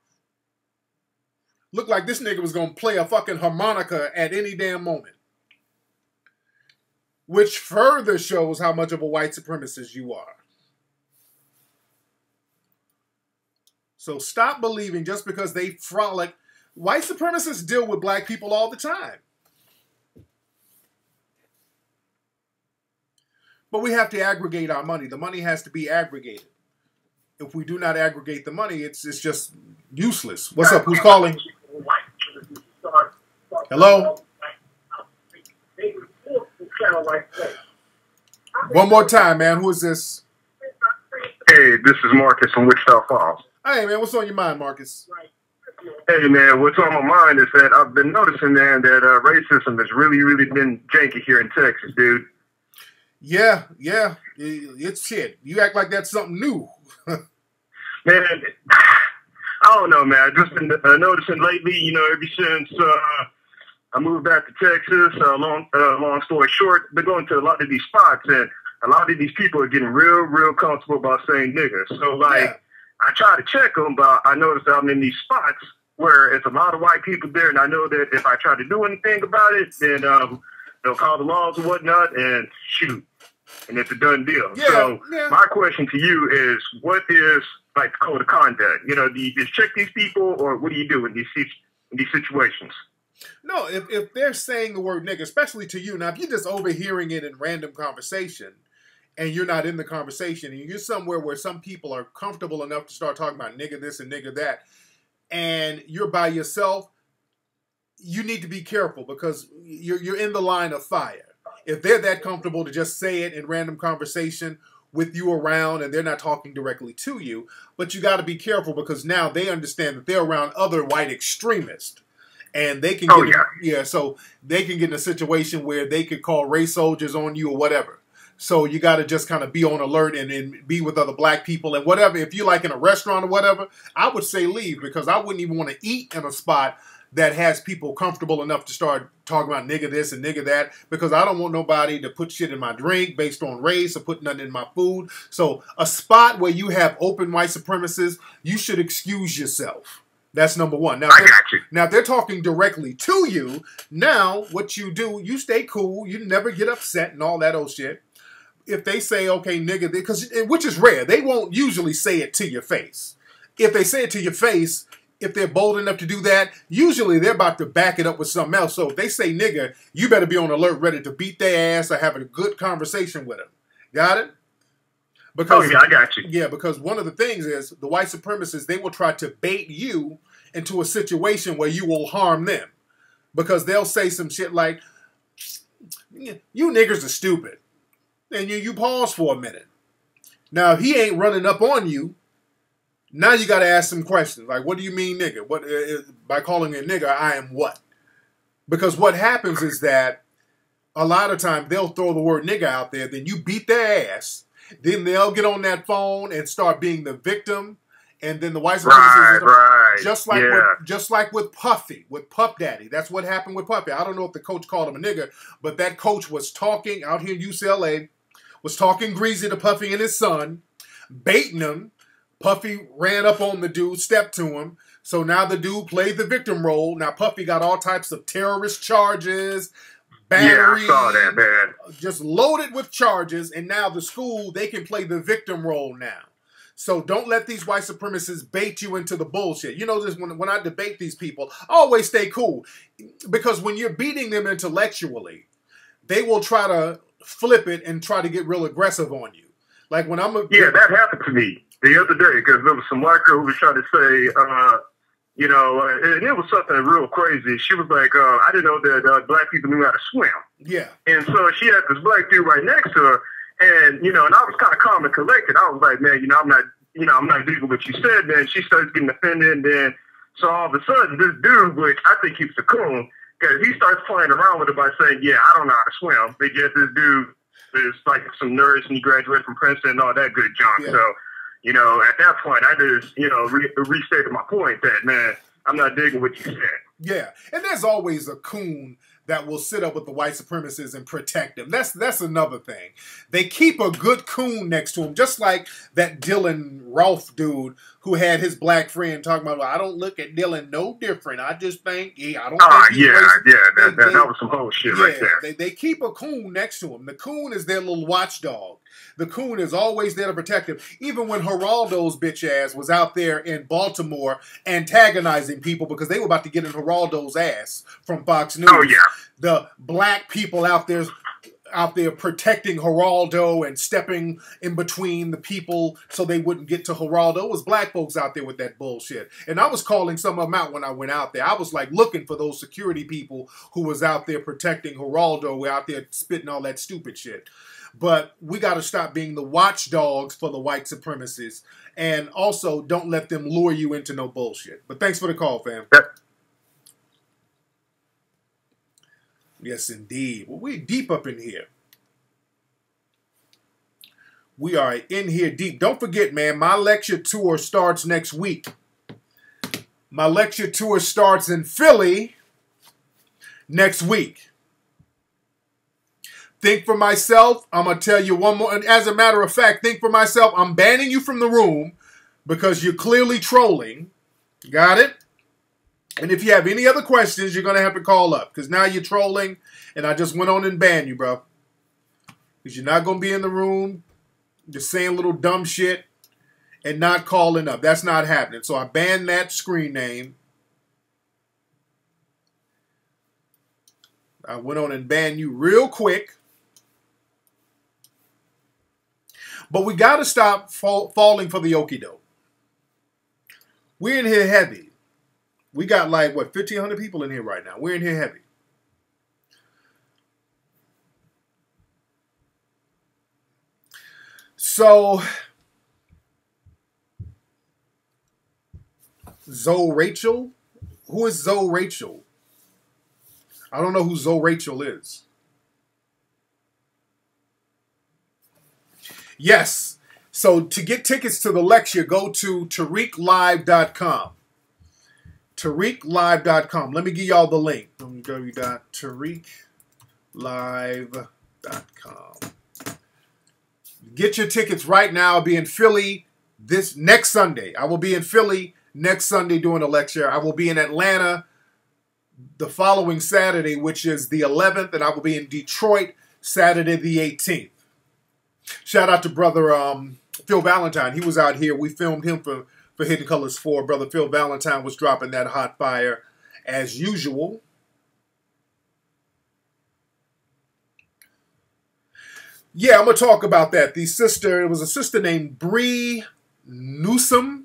Looked like this nigga was going to play a fucking harmonica at any damn moment. Which further shows how much of a white supremacist you are. So stop believing just because they frolic White supremacists deal with black people all the time. But we have to aggregate our money. The money has to be aggregated. If we do not aggregate the money, it's it's just useless. What's up? Who's calling? Hello? One more time, man. Who is this? Hey, this is Marcus from Wichita Falls. Hey, man. What's on your mind, Marcus? Hey, man. What's on my mind is that I've been noticing, man, that uh, racism has really, really been janky here in Texas, dude. Yeah, yeah. It's shit. You act like that's something new. Man, I don't know, man. I've just been uh, noticing lately, you know, ever since uh, I moved back to Texas, uh, long, uh, long story short, been going to a lot of these spots, and a lot of these people are getting real, real comfortable about saying nigger. So, like, yeah. I try to check them, but I notice I'm in these spots where it's a lot of white people there, and I know that if I try to do anything about it, then um, they'll call the laws and whatnot, and shoot. And it's a done deal. Yeah, so yeah. my question to you is, what is like the code of conduct? You know, do you just check these people, or what do you do in these in these situations? No, if if they're saying the word nigga, especially to you, now if you're just overhearing it in random conversation, and you're not in the conversation, and you're somewhere where some people are comfortable enough to start talking about nigga this and nigga that, and you're by yourself, you need to be careful because you're you're in the line of fire. If they're that comfortable to just say it in random conversation with you around and they're not talking directly to you, but you got to be careful because now they understand that they're around other white extremists and they can get, oh, yeah. yeah, so they can get in a situation where they could call race soldiers on you or whatever. So you got to just kind of be on alert and, and be with other black people and whatever. If you like in a restaurant or whatever, I would say leave because I wouldn't even want to eat in a spot that has people comfortable enough to start talking about nigga this and nigga that because I don't want nobody to put shit in my drink based on race or put nothing in my food. So a spot where you have open white supremacists, you should excuse yourself. That's number one. Now, I got you. Now, if they're talking directly to you, now what you do, you stay cool. You never get upset and all that old shit. If they say, okay, nigga, because which is rare. They won't usually say it to your face. If they say it to your face, if they're bold enough to do that, usually they're about to back it up with something else. So if they say nigga, you better be on alert, ready to beat their ass or have a good conversation with them. Got it? Because, oh, yeah, I got you. Yeah, because one of the things is the white supremacists, they will try to bait you into a situation where you will harm them. Because they'll say some shit like, you niggers are stupid. And you, you pause for a minute. Now, if he ain't running up on you, now you got to ask some questions. Like, what do you mean, nigga? What uh, by calling me a nigga, I am what? Because what happens is that a lot of times they'll throw the word nigga out there, then you beat their ass, then they'll get on that phone and start being the victim, and then the white supremacists, right, right, just like yeah. with, just like with Puffy, with Puff Daddy. That's what happened with Puffy. I don't know if the coach called him a nigga, but that coach was talking out here in U C L A, was talking greasy to Puffy and his son, baiting him. Puffy ran up on the dude, stepped to him. So now the dude played the victim role. Now Puffy got all types of terrorist charges, battery. Yeah, I saw that, man. Just loaded with charges. And now the school, they can play the victim role now. So don't let these white supremacists bait you into the bullshit. You know this, when, when I debate these people, I always stay cool. Because when you're beating them intellectually, they will try to flip it and try to get real aggressive on you. Like when I'm a... Yeah, that happened to me the other day because there was some white girl who was trying to say, uh, you know, uh, and it was something real crazy. She was like, uh, I didn't know that uh, black people knew how to swim. Yeah. And so she had this black dude right next to her. And, you know, and I was kind of calm and collected. I was like, man, you know, I'm not, you know, I'm not digging what you said, man. She starts getting offended. And then, so all of a sudden, this dude, which I think he's a coon, because he starts playing around with it by saying, yeah, I don't know how to swim. They get this dude is like some nurse and he graduated from Princeton and all that good junk. Yeah. So, you know, at that point, I just, you know, re- restated my point that, man, I'm not digging what you said. Yeah. And there's always a coon that will sit up with the white supremacists and protect them. That's that's another thing. They keep a good coon next to him, just like that Dylan Rolfe dude who had his black friend talking about, well, I don't look at Dylan no different. I just think, yeah, I don't Ah, think he's yeah, racist. yeah, that, They- that, they- that was some whole shit yeah, right there. They, they keep a coon next to him. The coon is their little watchdog. The coon is always there to protect him. Even when Geraldo's bitch ass was out there in Baltimore antagonizing people because they were about to get in Geraldo's ass from Fox News. Oh, yeah. The black people out there out there protecting Geraldo and stepping in between the people so they wouldn't get to Geraldo. It was black folks out there with that bullshit. And I was calling some of them out when I went out there. I was like looking for those security people who was out there protecting Geraldo, out there spitting all that stupid shit. But we got to stop being the watchdogs for the white supremacists. And also, don't let them lure you into no bullshit. But thanks for the call, fam. Yes, indeed. Well, we're deep up in here. We are in here deep. Don't forget, man, my lecture tour starts next week. My lecture tour starts in Philly next week. Think for myself. I'm going to tell you one more. And as a matter of fact, think for myself. I'm banning you from the room because you're clearly trolling. Got it? And if you have any other questions, you're going to have to call up. Because now you're trolling, and I just went on and banned you, bro. Because you're not going to be in the room just saying little dumb shit and not calling up. That's not happening. So I banned that screen name. I went on and banned you real quick. But we got to stop fall, falling for the okie doke. We're in here heavy. We got like, what, fifteen hundred people in here right now. We're in here heavy. So, Zoe Rachel? Who is Zoe Rachel? I don't know who Zoe Rachel is. Yes. So, to get tickets to the lecture, go to Tariq Live dot com. Tariq Live dot com. Let me give y'all the link. w w w dot Tariq Live dot com. Get your tickets right now. I'll be in Philly this next Sunday. I will be in Philly next Sunday doing a lecture. I will be in Atlanta the following Saturday, which is the eleventh, and I will be in Detroit Saturday the eighteenth. Shout out to brother um, Phil Valentine. He was out here. We filmed him for For Hidden Colors four, Brother Phil Valentine was dropping that hot fire as usual. Yeah, I'm going to talk about that. The sister, it was a sister named Bree Newsom.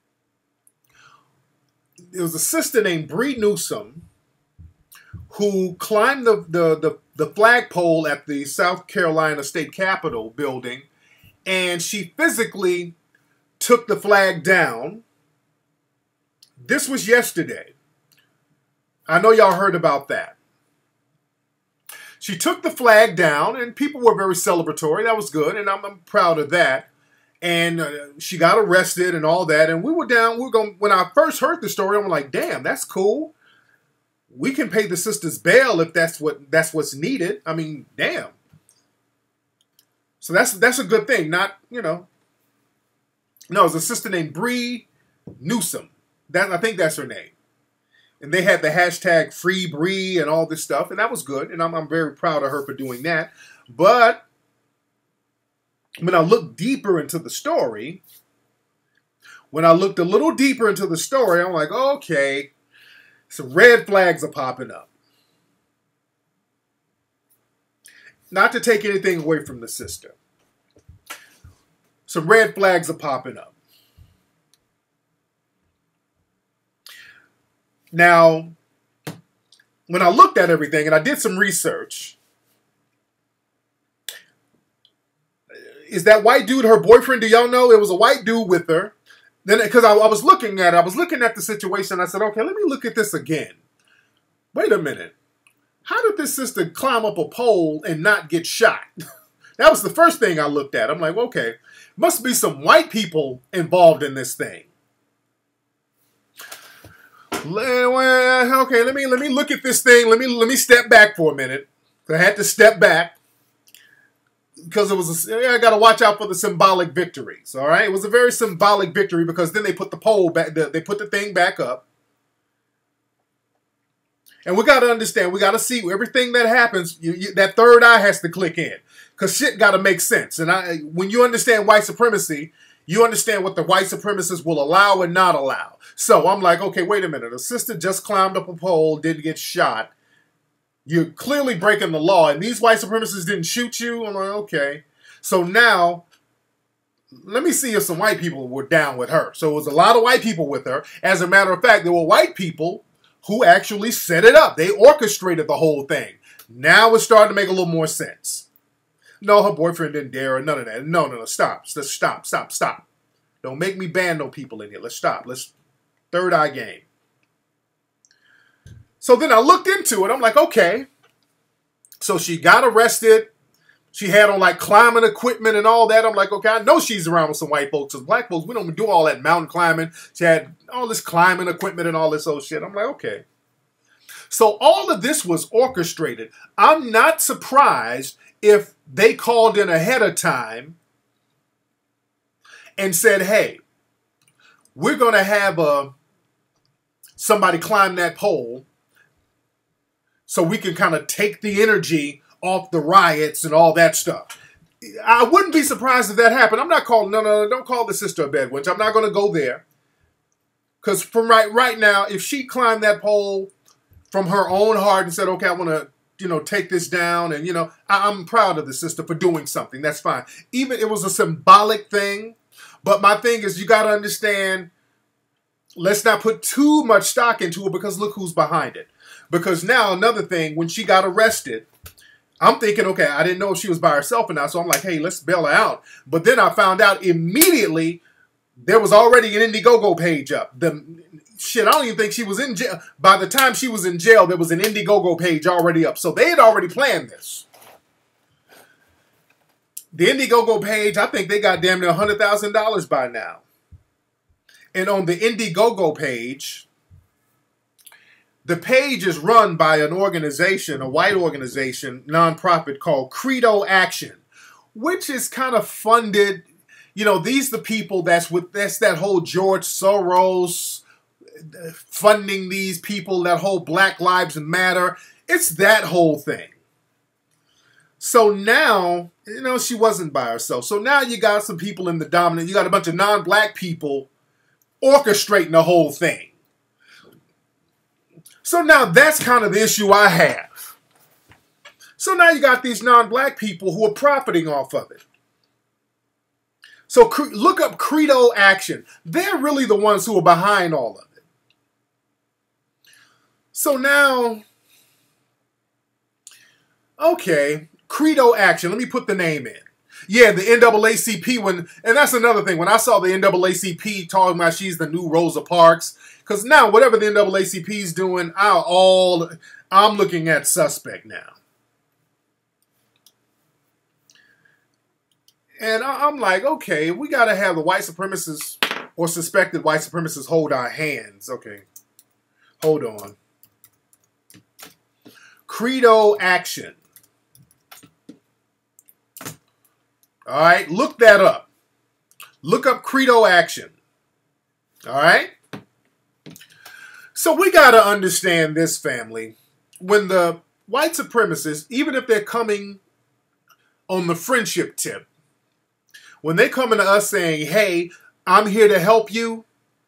It was a sister named Bree Newsom who climbed the, the, the, the flagpole at the South Carolina State Capitol building, and she physically took the flag down. This was yesterday. I know y'all heard about that. She took the flag down, and people were very celebratory. That was good, and I'm, I'm proud of that. And uh, she got arrested and all that. And we were down. We were going. When I first heard the story, I'm like, "Damn, that's cool. We can pay the sisters bail if that's what that's what's needed." I mean, damn. So that's that's a good thing. Not you know. No, it's a sister named Bree Newsom. That I think that's her name. And they had the hashtag Free Bree and all this stuff, and that was good. And I'm, I'm very proud of her for doing that. But when I looked deeper into the story, when I looked a little deeper into the story, I'm like, okay, some red flags are popping up. Not to take anything away from the sister. Some red flags are popping up. Now, when I looked at everything and I did some research, is that white dude her boyfriend? Do y'all know? It was a white dude with her. Then, because I, I was looking at it, I was looking at the situation. I said, okay, let me look at this again. Wait a minute. How did this sister climb up a pole and not get shot? That was the first thing I looked at. I'm like, okay, must be some white people involved in this thing. Okay, let me let me look at this thing. Let me let me step back for a minute. I had to step back because it was. A, I got to watch out for the symbolic victories. All right, it was a very symbolic victory because then they put the pole back. The, they put the thing back up, And we got to understand, we got to see everything that happens, you, you, that third eye has to click in. Because shit got to make sense. And I, when you understand white supremacy, you understand what the white supremacists will allow and not allow. So I'm like, okay, wait a minute. A sister just climbed up a pole, didn't get shot. You're clearly breaking the law. And these white supremacists didn't shoot you. I'm like, okay. So now, let me see if some white people were down with her. So it was a lot of white people with her. As a matter of fact, there were white people who actually set it up. They orchestrated the whole thing. Now it's starting to make a little more sense. No, her boyfriend didn't dare or none of that. No, no, no, stop. Let's stop, stop, stop. Don't make me ban no people in here. Let's stop. Let's third eye game. So then I looked into it. I'm like, okay. So she got arrested. She had on like climbing equipment and all that. I'm like, okay, I know she's around with some white folks. Because black folks, we don't do all that mountain climbing. She had all this climbing equipment and all this old shit. I'm like, okay. So all of this was orchestrated. I'm not surprised if they called in ahead of time and said, hey, we're going to have a, somebody climb that pole so we can kind of take the energy off the riots and all that stuff. I wouldn't be surprised if that happened. I'm not calling, no, no, no, don't call the sister a bed witch. I'm not going to go there. Because from right, right now, if she climbed that pole from her own heart and said, okay, I want to, you know, take this down. And, you know, I, I'm proud of the sister for doing something. That's fine. Even it was a symbolic thing. But my thing is, you got to understand, let's not put too much stock into it because look who's behind it. Because now another thing, when she got arrested, I'm thinking, okay, I didn't know if she was by herself or not. So I'm like, hey, let's bail her out. But then I found out immediately there was already an Indiegogo page up. The shit, I don't even think she was in jail. By the time she was in jail, there was an Indiegogo page already up. So they had already planned this. The Indiegogo page, I think they got damn near one hundred thousand dollars by now. And on the Indiegogo page, the page is run by an organization, a white organization, nonprofit called Credo Action, which is kind of funded. You know, these are the people that's with, that's that whole George Soros funding these people, that whole Black Lives Matter. It's that whole thing. So now, you know, she wasn't by herself. So now you got some people in the dominant, you got a bunch of non-black people orchestrating the whole thing. So now that's kind of the issue I have. So now you got these non-black people who are profiting off of it. So look up Credo Action. They're really the ones who are behind all of it. So now, okay, Credo Action. Let me put the name in. Yeah, the N double A C P, when, and that's another thing. When I saw the N double A C P talking about she's the new Rosa Parks, because now whatever the N double A C P is doing, I all I'm looking at suspect now. And I'm like, okay, we got to have the white supremacists or suspected white supremacists hold our hands. Okay, hold on. Credo Action. All right, look that up. Look up Credo Action. All right? So we got to understand this, family. When the white supremacists, even if they're coming on the friendship tip, when they coming to us saying, hey, I'm here to help you,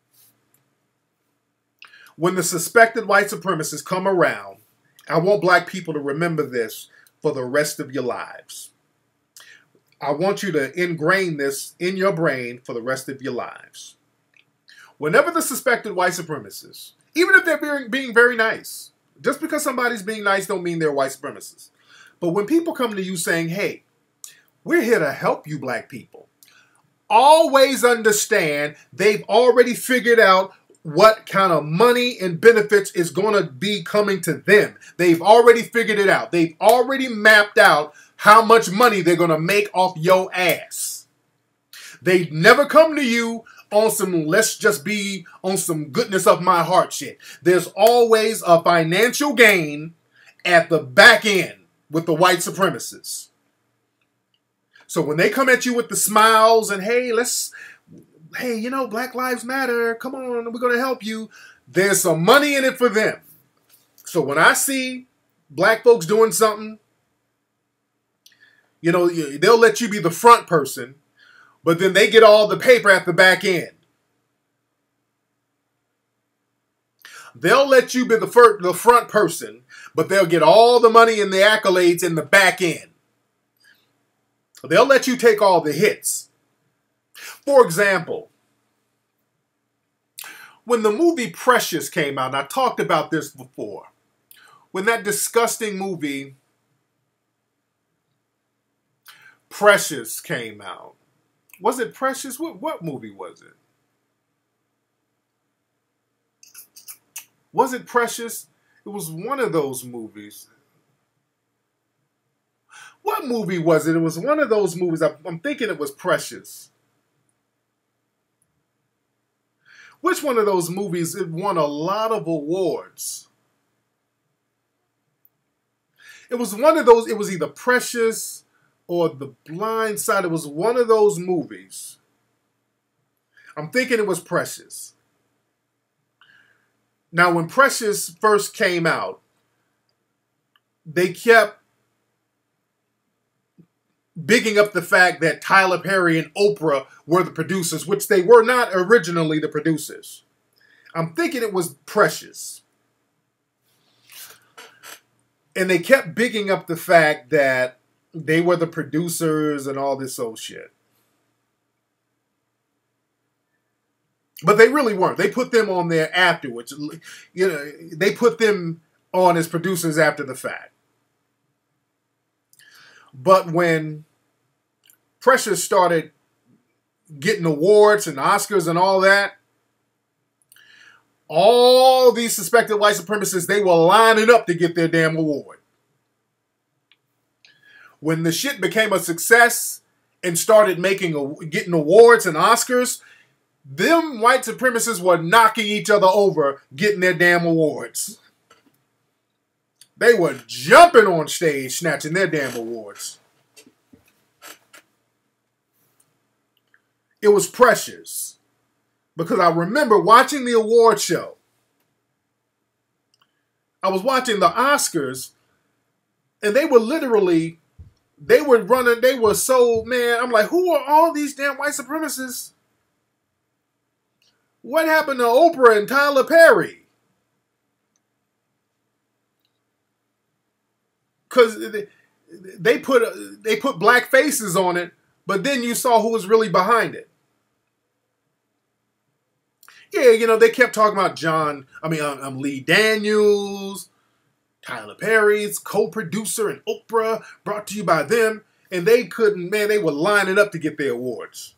when the suspected white supremacists come around, I want black people to remember this for the rest of your lives. I want you to ingrain this in your brain for the rest of your lives. Whenever the suspected white supremacists, even if they're being, being very nice, just because somebody's being nice don't mean they're white supremacists. But when people come to you saying, hey, we're here to help you black people, always understand they've already figured out what kind of money and benefits is going to be coming to them. They've already figured it out. They've already mapped out how much money they're going to make off your ass. They never come to you on some, let's just be on some goodness of my heart shit. There's always a financial gain at the back end with the white supremacists. So when they come at you with the smiles and, hey, let's, hey, you know, Black Lives Matter, come on, we're going to help you. There's some money in it for them. So when I see black folks doing something, you know, they'll let you be the front person, but then they get all the paper at the back end. They'll let you be the, first, the front person, but they'll get all the money and the accolades in the back end. They'll let you take all the hits. For example, when the movie Precious came out, and I talked about this before, when that disgusting movie Precious came out, was it Precious? What, what movie was it? Was it Precious? It was one of those movies. What movie was it? It was one of those movies. I'm thinking it was Precious. Which one of those movies? It won a lot of awards. It was one of those. It was either Precious or The Blind Side. It was one of those movies. I'm thinking it was Precious. Now, when Precious first came out, they kept bigging up the fact that Tyler Perry and Oprah were the producers, which they were not originally the producers. I'm thinking it was Precious. And they kept bigging up the fact that they were the producers and all this old shit. But they really weren't. They put them on there afterwards. You know, they put them on as producers after the fact. But when Precious started getting awards and Oscars and all that, all these suspected white supremacists, they were lining up to get their damn award. When the shit became a success and started making a, getting awards and Oscars, them white supremacists were knocking each other over, getting their damn awards. They were jumping on stage, snatching their damn awards. It was Precious. Because I remember watching the award show. I was watching the Oscars, and they were literally, they were running, they were so, man, I'm like, who are all these damn white supremacists? What happened to Oprah and Tyler Perry? Because they put they put black faces on it, but then you saw who was really behind it. Yeah, you know, they kept talking about John, I mean, um, um, Lee Daniels, Tyler Perry's co-producer, and Oprah, brought to you by them. And they couldn't, man, they were lining up to get their awards.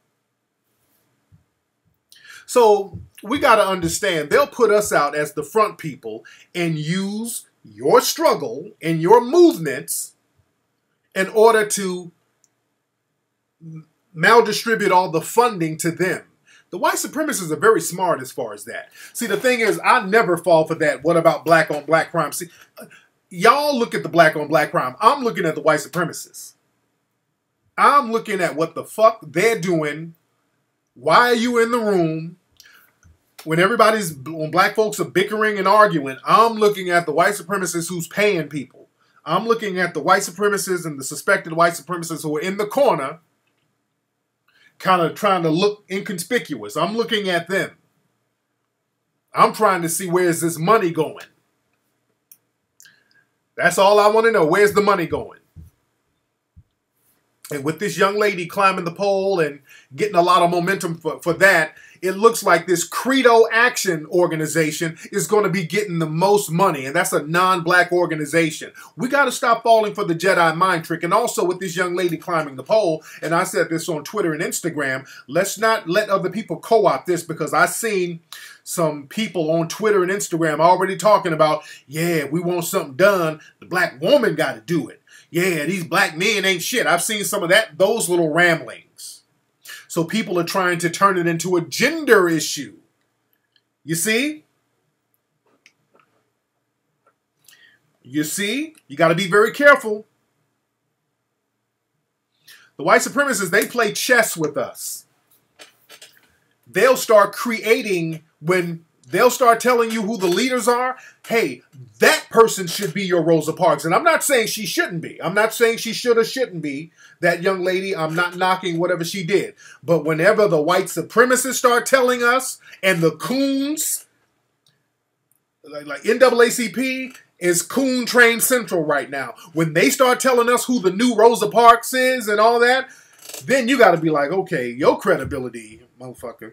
So we got to understand, they'll put us out as the front people and use your struggle and your movements in order to maldistribute all the funding to them. The white supremacists are very smart as far as that. See, the thing is, I never fall for that. What about black on black crime? See, y'all look at the black on black crime. I'm looking at the white supremacists. I'm looking at what the fuck they're doing. Why are you in the room when everybody's, when black folks are bickering and arguing? I'm looking at the white supremacists who's paying people. I'm looking at the white supremacists and the suspected white supremacists who are in the corner, kind of trying to look inconspicuous. I'm looking at them. I'm trying to see, where's this money going? That's all I want to know. Where's the money going? And with this young lady climbing the pole and getting a lot of momentum for, for that, it looks like this Credo Action organization is going to be getting the most money. And that's a non-black organization. We got to stop falling for the Jedi mind trick. And also with this young lady climbing the pole, and I said this on Twitter and Instagram, let's not let other people co-opt this, because I've seen some people on Twitter and Instagram already talking about, yeah, we want something done. The black woman got to do it. Yeah, these black men ain't shit. I've seen some of that, those little ramblings. So people are trying to turn it into a gender issue. You see? You see? You got to be very careful. The white supremacists, they play chess with us. They'll start creating when they'll start telling you who the leaders are. Hey, that person should be your Rosa Parks. And I'm not saying she shouldn't be. I'm not saying she should or shouldn't be. That young lady, I'm not knocking whatever she did. But whenever the white supremacists start telling us, and the coons, like, like N double A C P is Coon Train Central right now. When they start telling us who the new Rosa Parks is and all that, then you got to be like, okay, your credibility, motherfucker.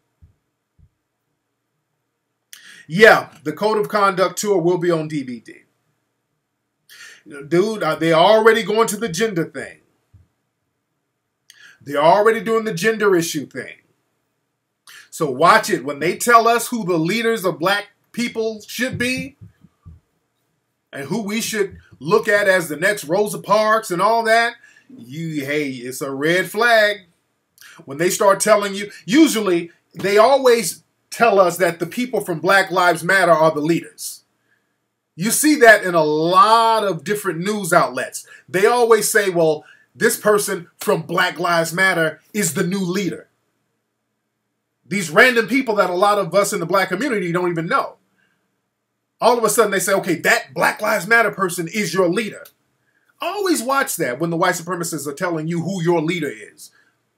Yeah, the Code of Conduct tour will be on D V D. Dude, uh, they're already going to the gender thing. They're already doing the gender issue thing. So watch it. When they tell us who the leaders of black people should be and who we should look at as the next Rosa Parks and all that, you, hey, it's a red flag. When they start telling you, usually they always tell us that the people from Black Lives Matter are the leaders. You see that in a lot of different news outlets. They always say, well, this person from Black Lives Matter is the new leader. These random people that a lot of us in the black community don't even know. All of a sudden they say, okay, that Black Lives Matter person is your leader. Always watch that when the white supremacists are telling you who your leader is.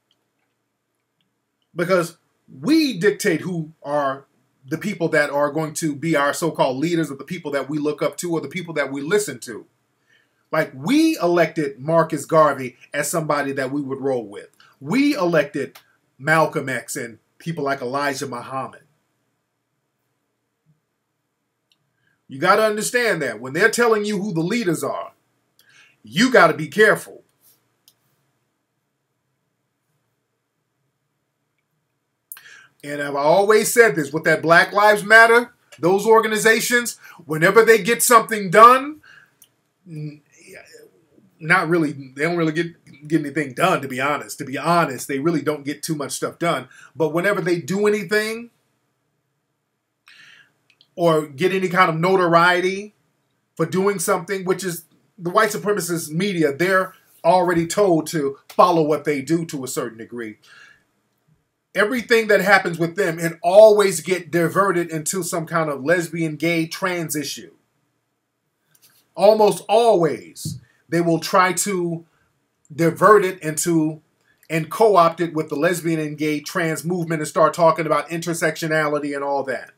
Because we dictate who are the people that are going to be our so-called leaders, or the people that we look up to, or the people that we listen to. Like, we elected Marcus Garvey as somebody that we would roll with. We elected Malcolm X and people like Elijah Muhammad. You got to understand that when they're telling you who the leaders are, you got to be careful. And I've always said this, with that Black Lives Matter, those organizations, whenever they get something done, not really, they don't really get, get anything done, to be honest. To be honest, they really don't get too much stuff done. But whenever they do anything or get any kind of notoriety for doing something, which is the white supremacist media, they're already told to follow what they do to a certain degree. Everything that happens with them, it always get diverted into some kind of lesbian, gay, trans issue. Almost always, they will try to divert it into and co-opt it with the lesbian and gay trans movement and start talking about intersectionality and all that.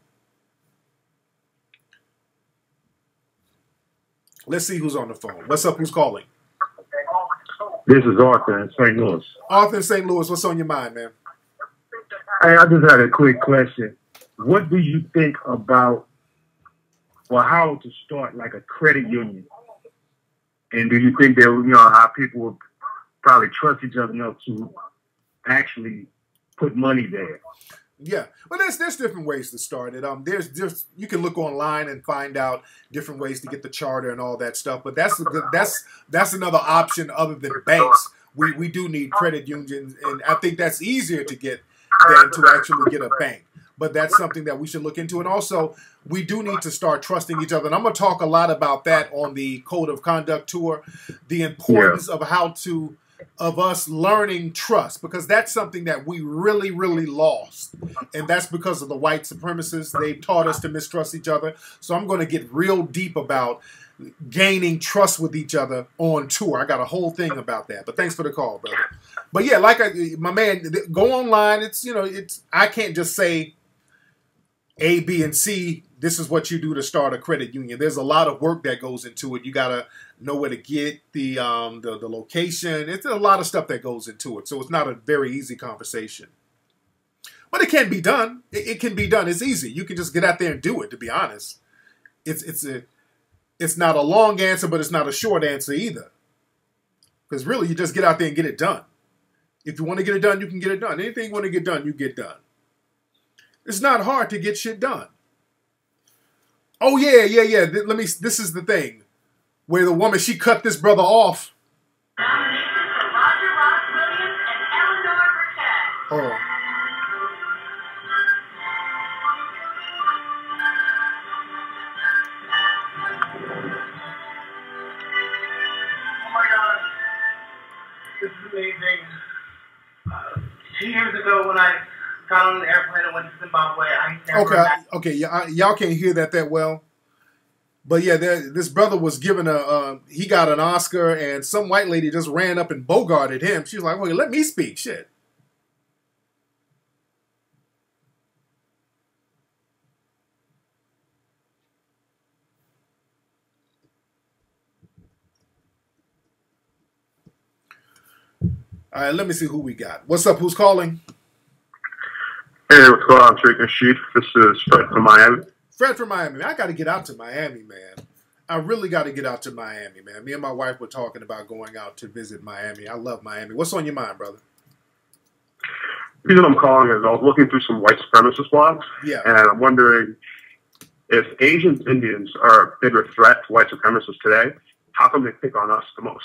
Let's see who's on the phone. What's up? Who's calling? This is Arthur in Saint Louis. Arthur in Saint Louis. What's on your mind, man? Hey, I just had a quick question. What do you think about, well, how to start like a credit union? And do you think that, you know, how people will probably trust each other enough to actually put money there? Yeah, well, there's there's different ways to start it. Um, there's just you can look online and find out different ways to get the charter and all that stuff. But that's that's that's another option other than banks. We we do need credit unions, and I think that's easier to get than to actually get a bank. But that's something that we should look into. And also, we do need to start trusting each other. And I'm going to talk a lot about that on the Code of Conduct tour, the importance yeah. of how to, of us learning trust, because that's something that we really, really lost. And that's because of the white supremacists. They've taught us to mistrust each other. So I'm going to get real deep about gaining trust with each other on tour. I got a whole thing about that. But thanks for the call, brother. But yeah, like I, my man, go online. It's, you know, it's, I can't just say A, B, and C, this is what you do to start a credit union. There's a lot of work that goes into it. You got to know where to get the, um, the, the location. It's a lot of stuff that goes into it. So it's not a very easy conversation. But it can be done. It, it can be done. It's easy. You can just get out there and do it, to be honest. It's, it's, a, it's not a long answer, but it's not a short answer either. Because really, you just get out there and get it done. If you want to get it done, you can get it done. Anything you want to get done, you get done. It's not hard to get shit done. Oh, yeah, yeah, yeah. Let me. This is the thing. Where the woman, she cut this brother off. Hold on. Oh, my God. This is amazing. Uh, two years ago when I got on the airplane and went to Zimbabwe. I never Okay, got- okay, y- y'all can't hear that that well. But yeah, there, this brother was given a, uh, he got an Oscar, and some white lady just ran up and bogarted him. She was like, "Well, let me speak." Shit. All right, let me see who we got. What's up? Who's calling? Hey, what's going on, Trick and Sheet? This is Fred from Miami. Fred from Miami. I got to get out to Miami, man. I really got to get out to Miami, man. Me and my wife were talking about going out to visit Miami. I love Miami. What's on your mind, brother? The reason I'm calling is I was looking through some white supremacist blogs, Yeah. and I'm wondering if Asians, Indians are a bigger threat to white supremacists today. How come they pick on us the most?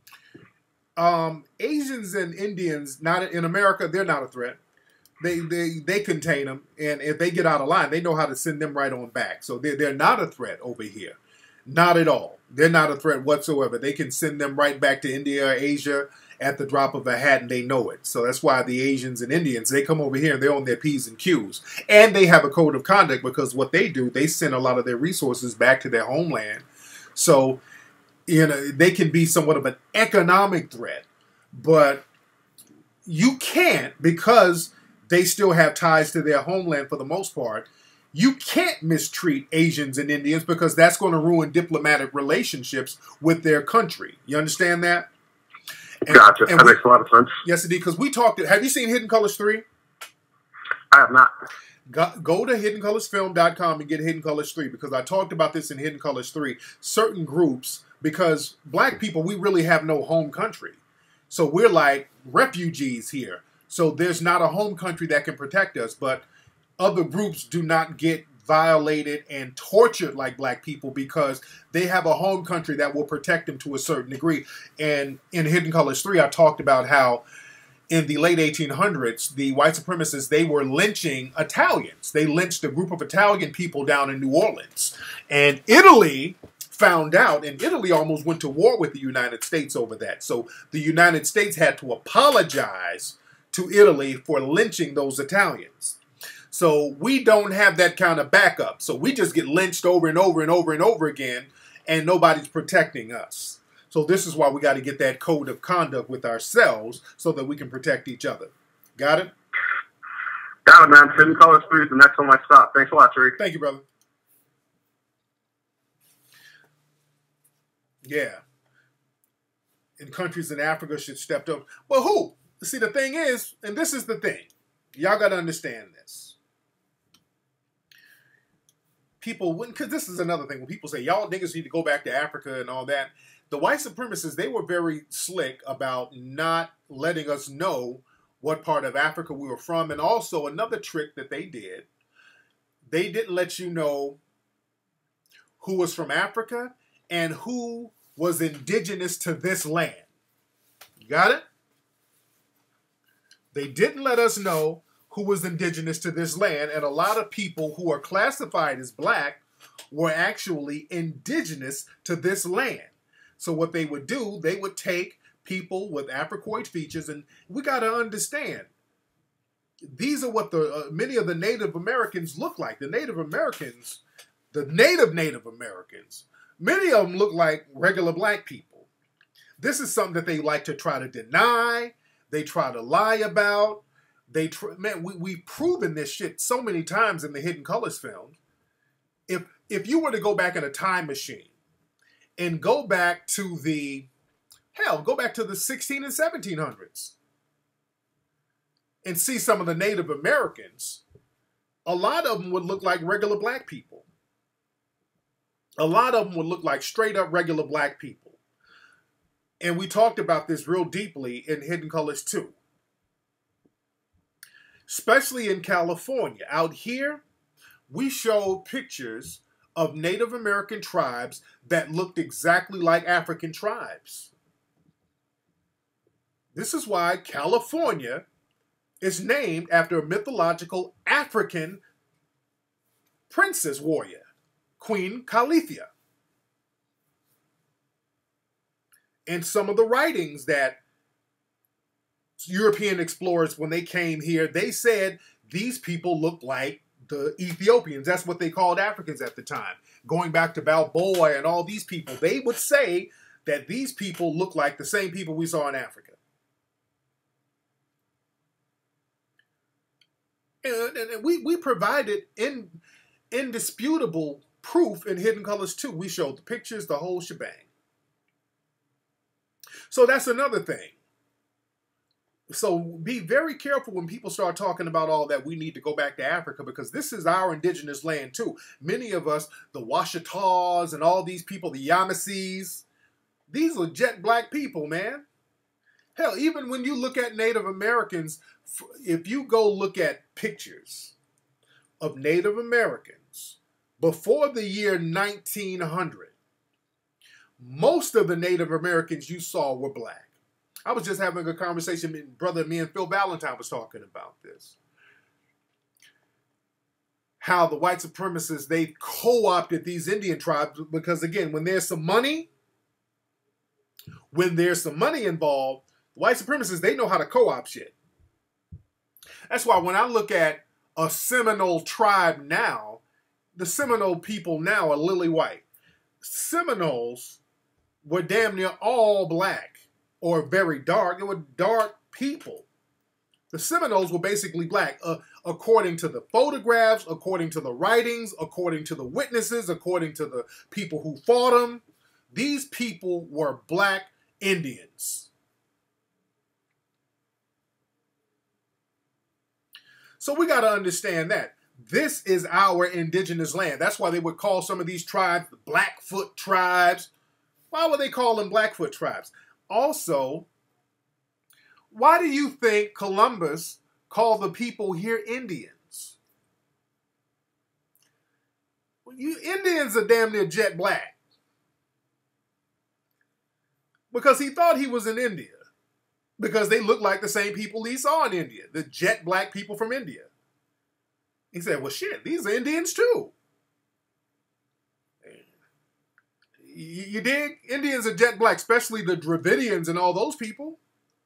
Um, Asians and Indians, not in America, they're not a threat. They they they contain them, and if they get out of line, they know how to send them right on back. So they're they're not a threat over here, not at all. They're not a threat whatsoever. They can send them right back to India or Asia at the drop of a hat, and they know it. So that's why the Asians and Indians, they come over here and they're on their P's and Q's, and they have a code of conduct because what they do, they send a lot of their resources back to their homeland. So you know, they can be somewhat of an economic threat, but you can't, because they still have ties to their homeland for the most part, you can't mistreat Asians and Indians because that's going to ruin diplomatic relationships with their country. You understand that? And, Gotcha. and That we, makes a lot of sense. yes, indeed, because we talked, have you seen Hidden Colors three? I have not. Go, go to hidden colors film dot com and get Hidden Colors three, because I talked about this in Hidden Colors three. Certain groups, because black people, we really have no home country. So we're like refugees here. So there's not a home country that can protect us, but other groups do not get violated and tortured like black people because they have a home country that will protect them to a certain degree. And in Hidden Colors three, I talked about how in the late eighteen hundreds, the white supremacists, they were lynching Italians. They lynched a group of Italian people down in New Orleans. And Italy found out, and Italy almost went to war with the United States over that. So the United States had to apologize to Italy for lynching those Italians. So we don't have that kind of backup. So we just get lynched over and over and over and over again, and nobody's protecting us. So this is why we got to get that code of conduct with ourselves so that we can protect each other. Got it? Got it, man. Hidden Colors three is the next on my stop. Thanks a lot, Tariq. Thank you, brother. Yeah. And countries in Africa should step up. Well, who? See, the thing is, and this is the thing, y'all got to understand this. People, because this is another thing, when people say, y'all niggas need to go back to Africa and all that, the white supremacists, they were very slick about not letting us know what part of Africa we were from. And also another trick that they did, they didn't let you know who was from Africa and who was indigenous to this land. You got it? They didn't let us know who was indigenous to this land, and a lot of people who are classified as black were actually indigenous to this land. So what they would do, they would take people with Africoid features, and we got to understand, these are what the uh, many of the Native Americans look like. The Native Americans, the native Native Americans, many of them look like regular black people. This is something that they like to try to deny. They try to lie about. They tr man, we we've proven this shit so many times in the Hidden Colors films. If if you were to go back in a time machine and go back to the hell, go back to the sixteen and seventeen hundreds and see some of the Native Americans, a lot of them would look like regular black people. A lot of them would look like straight up regular black people. And we talked about this real deeply in Hidden Colors two. Especially in California. Out here, we showed pictures of Native American tribes that looked exactly like African tribes. This is why California is named after a mythological African princess warrior, Queen Calithia. And some of the writings that European explorers, when they came here, they said these people look like the Ethiopians. That's what they called Africans at the time. Going back to Balboa and all these people, they would say that these people look like the same people we saw in Africa. And, and we, we provided in, indisputable proof in Hidden Colors two. We showed the pictures, the whole shebang. So that's another thing. So be very careful when people start talking about all that. We need to go back to Africa because this is our indigenous land too. Many of us, the Washitas and all these people, the Yamasees, these are jet black people, man. Hell, even when you look at Native Americans, if you go look at pictures of Native Americans before the year nineteen hundred, most of the Native Americans you saw were black. I was just having a conversation, brother, me and Phil Valentine was talking about this. How the white supremacists, they co-opted these Indian tribes because, again, when there's some money, when there's some money involved, white supremacists, they know how to co-opt shit. That's why when I look at a Seminole tribe now, the Seminole people now are lily white. Seminoles were damn near all black. Or very dark. They were dark people. The Seminoles were basically black, uh, according to the photographs, according to the writings, according to the witnesses, according to the people who fought them. These people were black Indians. So we got to understand that. This is our indigenous land. That's why they would call some of these tribes Blackfoot tribes. Why would they call them Blackfoot tribes? Also, why do you think Columbus called the people here Indians? Well, you Indians are damn near jet black. Because he thought he was in India. Because they look like the same people he saw in India. The jet black people from India. He said, well, shit, these are Indians too. You, you dig? Indians are jet black, especially the Dravidians and all those people.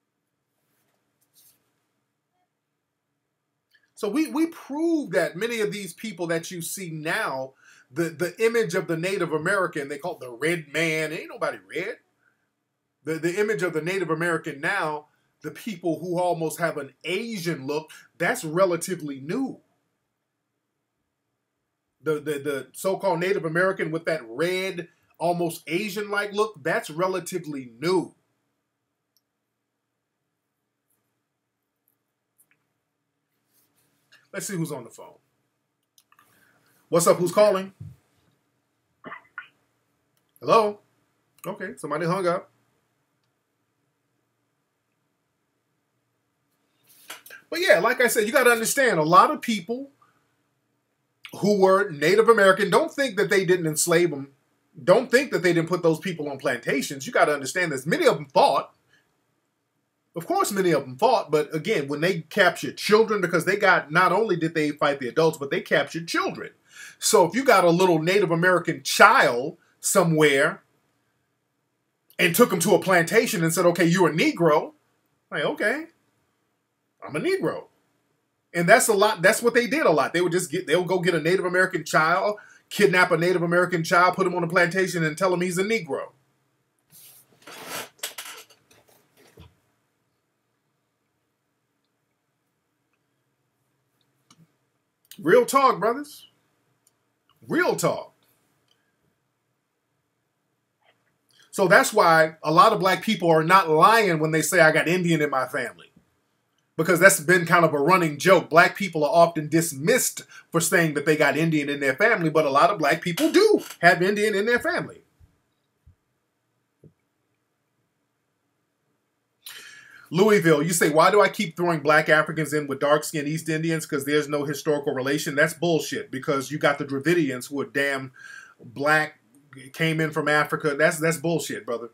So we, we prove that many of these people that you see now, the, the image of the Native American, they call it the red man. Ain't nobody red. The, the image of the Native American now, the people who almost have an Asian look, that's relatively new. The, the, the so-called Native American with that red, almost Asian-like look, that's relatively new. Let's see who's on the phone. What's up? Who's calling? Hello? Okay, somebody hung up. But yeah, like I said, you got to understand, a lot of people who were Native American, don't think that they didn't enslave them. Don't think that they didn't put those people on plantations. You got to understand this. Many of them fought. Of course, many of them fought. But again, when they captured children, because they got, not only did they fight the adults, but they captured children. So if you got a little Native American child somewhere and took him to a plantation and said, okay, you're a Negro. Like, okay, I'm a Negro. And that's a lot. That's what they did a lot. They would just get, they'll go get a Native American child, kidnap a Native American child, put him on a plantation, and tell him he's a Negro. Real talk, brothers. Real talk. So that's why a lot of black people are not lying when they say I got Indian in my family. Because that's been kind of a running joke. Black people are often dismissed for saying that they got Indian in their family, but a lot of black people do have Indian in their family. Louisville, you say, why do I keep throwing black Africans in with dark-skinned East Indians? Because there's no historical relation. That's bullshit, because you got the Dravidians who are damn black, came in from Africa. That's, that's bullshit, brother.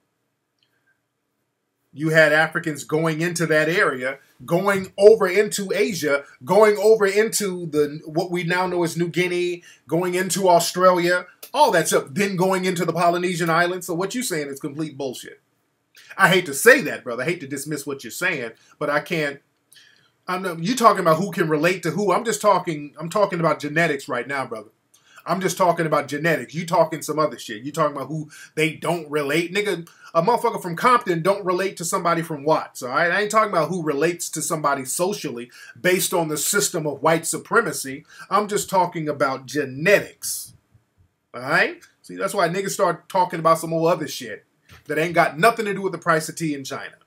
You had Africans going into that area, going over into Asia, going over into the what we now know as New Guinea, going into Australia, all that stuff, then going into the Polynesian islands. So what you're saying is complete bullshit. I hate to say that, brother. I hate to dismiss what you're saying, but I can't I'm not, you talking about who can relate to who. I'm just talking, I'm talking about genetics right now, brother. I'm just talking about genetics. You talking some other shit. You talking about who they don't relate. Nigga, a motherfucker from Compton don't relate to somebody from Watts, all right? I ain't talking about who relates to somebody socially based on the system of white supremacy. I'm just talking about genetics, all right? See, that's why niggas start talking about some old other shit that ain't got nothing to do with the price of tea in China.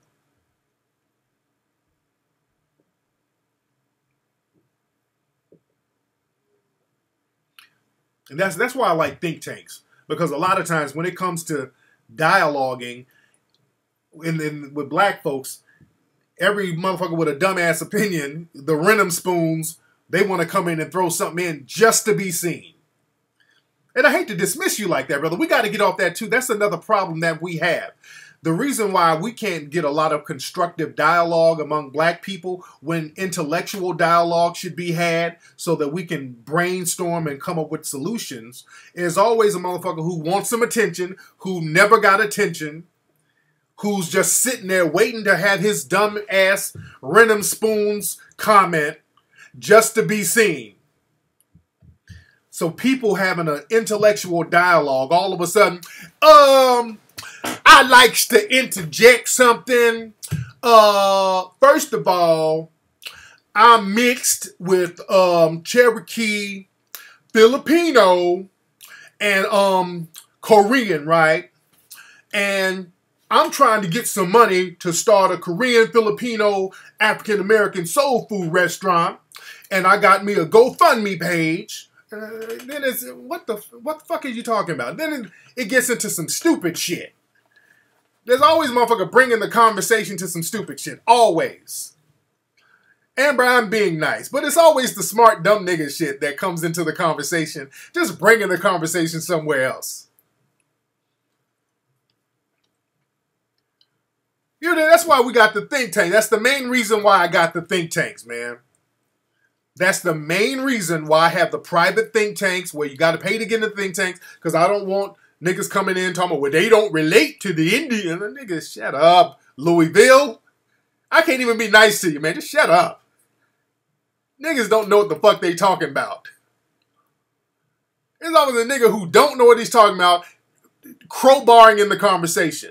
And that's that's why I like think tanks. Because a lot of times when it comes to dialoguing in, in, with black folks, every motherfucker with a dumbass opinion, the Renum spoons, they want to come in and throw something in just to be seen. And I hate to dismiss you like that, brother. We got to get off that too. That's another problem that we have. The reason why we can't get a lot of constructive dialogue among black people when intellectual dialogue should be had so that we can brainstorm and come up with solutions is always a motherfucker who wants some attention, who never got attention, who's just sitting there waiting to have his dumb ass Renum spoons comment just to be seen. So people having an intellectual dialogue all of a sudden, um... I likes to interject something. Uh, first of all, I'm mixed with um, Cherokee, Filipino, and um, Korean, right? And I'm trying to get some money to start a Korean, Filipino, African-American soul food restaurant. And I got me a GoFundMe page. Uh, then it's, what the, what the fuck are you talking about? Then it, it gets into some stupid shit. There's always a motherfucker bringing the conversation to some stupid shit. Always. Amber, I'm being nice. But it's always the smart, dumb nigga shit that comes into the conversation. Just bringing the conversation somewhere else. You know, that's why we got the think tank. That's the main reason why I got the think tanks, man. That's the main reason why I have the private think tanks where you got to pay to get in the think tanks. Because I don't want niggas coming in talking about, well, they don't relate to the Indian. Niggas, shut up, Louisville. I can't even be nice to you, man. Just shut up. Niggas don't know what the fuck they talking about. There's always a nigga who don't know what he's talking about crowbarring in the conversation.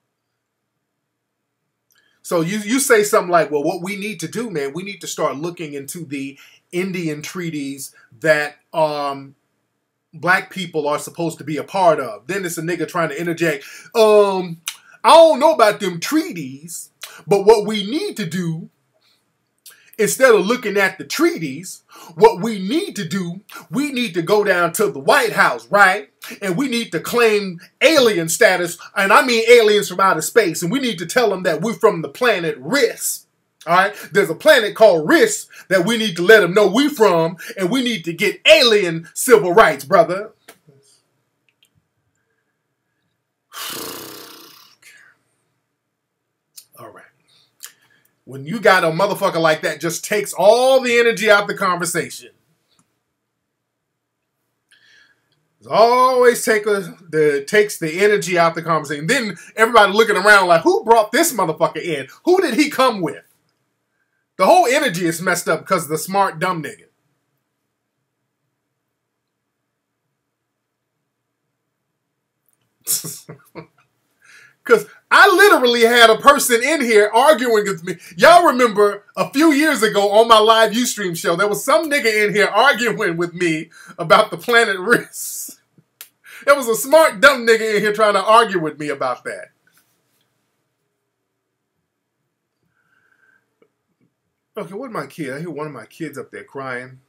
So you, you say something like, well, what we need to do, man, we need to start looking into the Indian treaties that um, black people are supposed to be a part of. Then it's a nigga trying to interject. Um, I don't know about them treaties, but what we need to do, instead of looking at the treaties, what we need to do, we need to go down to the White House, right? And we need to claim alien status, and I mean aliens from outer space, and we need to tell them that we're from the planet Risk. All right, there's a planet called Risk that we need to let them know we from, and we need to get alien civil rights, brother. All right. When you got a motherfucker like that, just takes all the energy out the conversation. It's always take a, the takes the energy out the conversation. Then everybody looking around like, who brought this motherfucker in? Who did he come with? The whole energy is messed up because of the smart, dumb nigga. Because I literally had a person in here arguing with me. Y'all remember a few years ago on my live Ustream show, there was some nigga in here arguing with me about the planet Risk. There was a smart, dumb nigga in here trying to argue with me about that. Okay, what my kid? I hear one of my kids up there crying.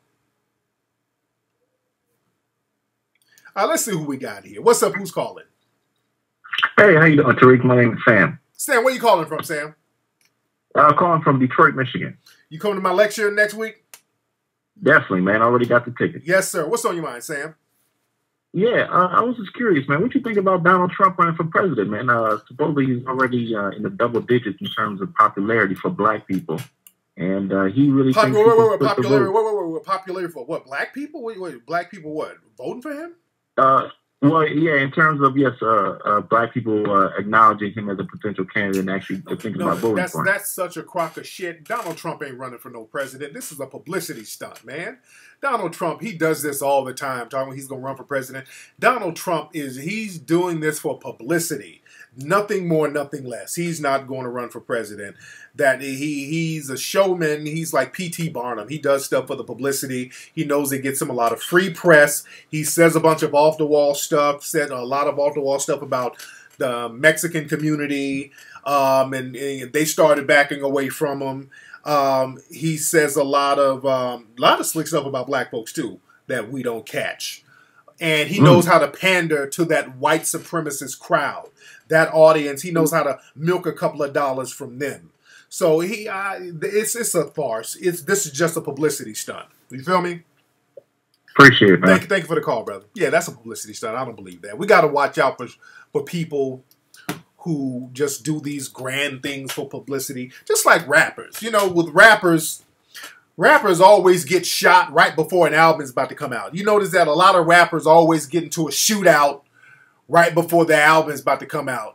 All right, let's see who we got here. What's up? Who's calling? Hey, how you doing, Tariq? My name is Sam. Sam, where you calling from, Sam? I'm uh, calling from Detroit, Michigan. You coming to my lecture next week? Definitely, man. I already got the ticket. Yes, sir. What's on your mind, Sam? Yeah, uh, I was just curious, man. What you think about Donald Trump running for president, man? Uh, supposedly he's already uh, in the double digits in terms of popularity for black people. And uh, he really Pop- thinks wait, he wait, can wait, flip the popularity, vote. wait, wait, wait, wait, popularity for what? Black people? Wait, wait, black people what? Voting for him? Uh, Well, yeah, in terms of, yes, uh, uh, black people uh, acknowledging him as a potential candidate and actually thinking No, about voting that's for him. that's such a crock of shit. Donald Trump ain't running for no president. This is a publicity stunt, man. Donald Trump, he does this all the time, talking he's going to run for president. Donald Trump is, he's doing this for publicity. Nothing more, nothing less. He's not going to run for president. That he he's a showman. He's like P T Barnum. He does stuff for the publicity. He knows it gets him a lot of free press. He says a bunch of off-the-wall stuff, said a lot of off-the-wall stuff about the Mexican community, um, and, and they started backing away from him. Um, he says a lot of um, a lot of slick stuff about black folks too that we don't catch, and he mm. knows how to pander to that white supremacist crowd, that audience. He knows how to milk a couple of dollars from them. So he, uh, it's it's a farce. It's this is just a publicity stunt. You feel me? Appreciate it, man. Thank you, thank you for the call, brother. Yeah, that's a publicity stunt. I don't believe that. We got to watch out for for people who just do these grand things for publicity, just like rappers. You know, with rappers, rappers always get shot right before an album is about to come out. You notice that a lot of rappers always get into a shootout right before the album is about to come out.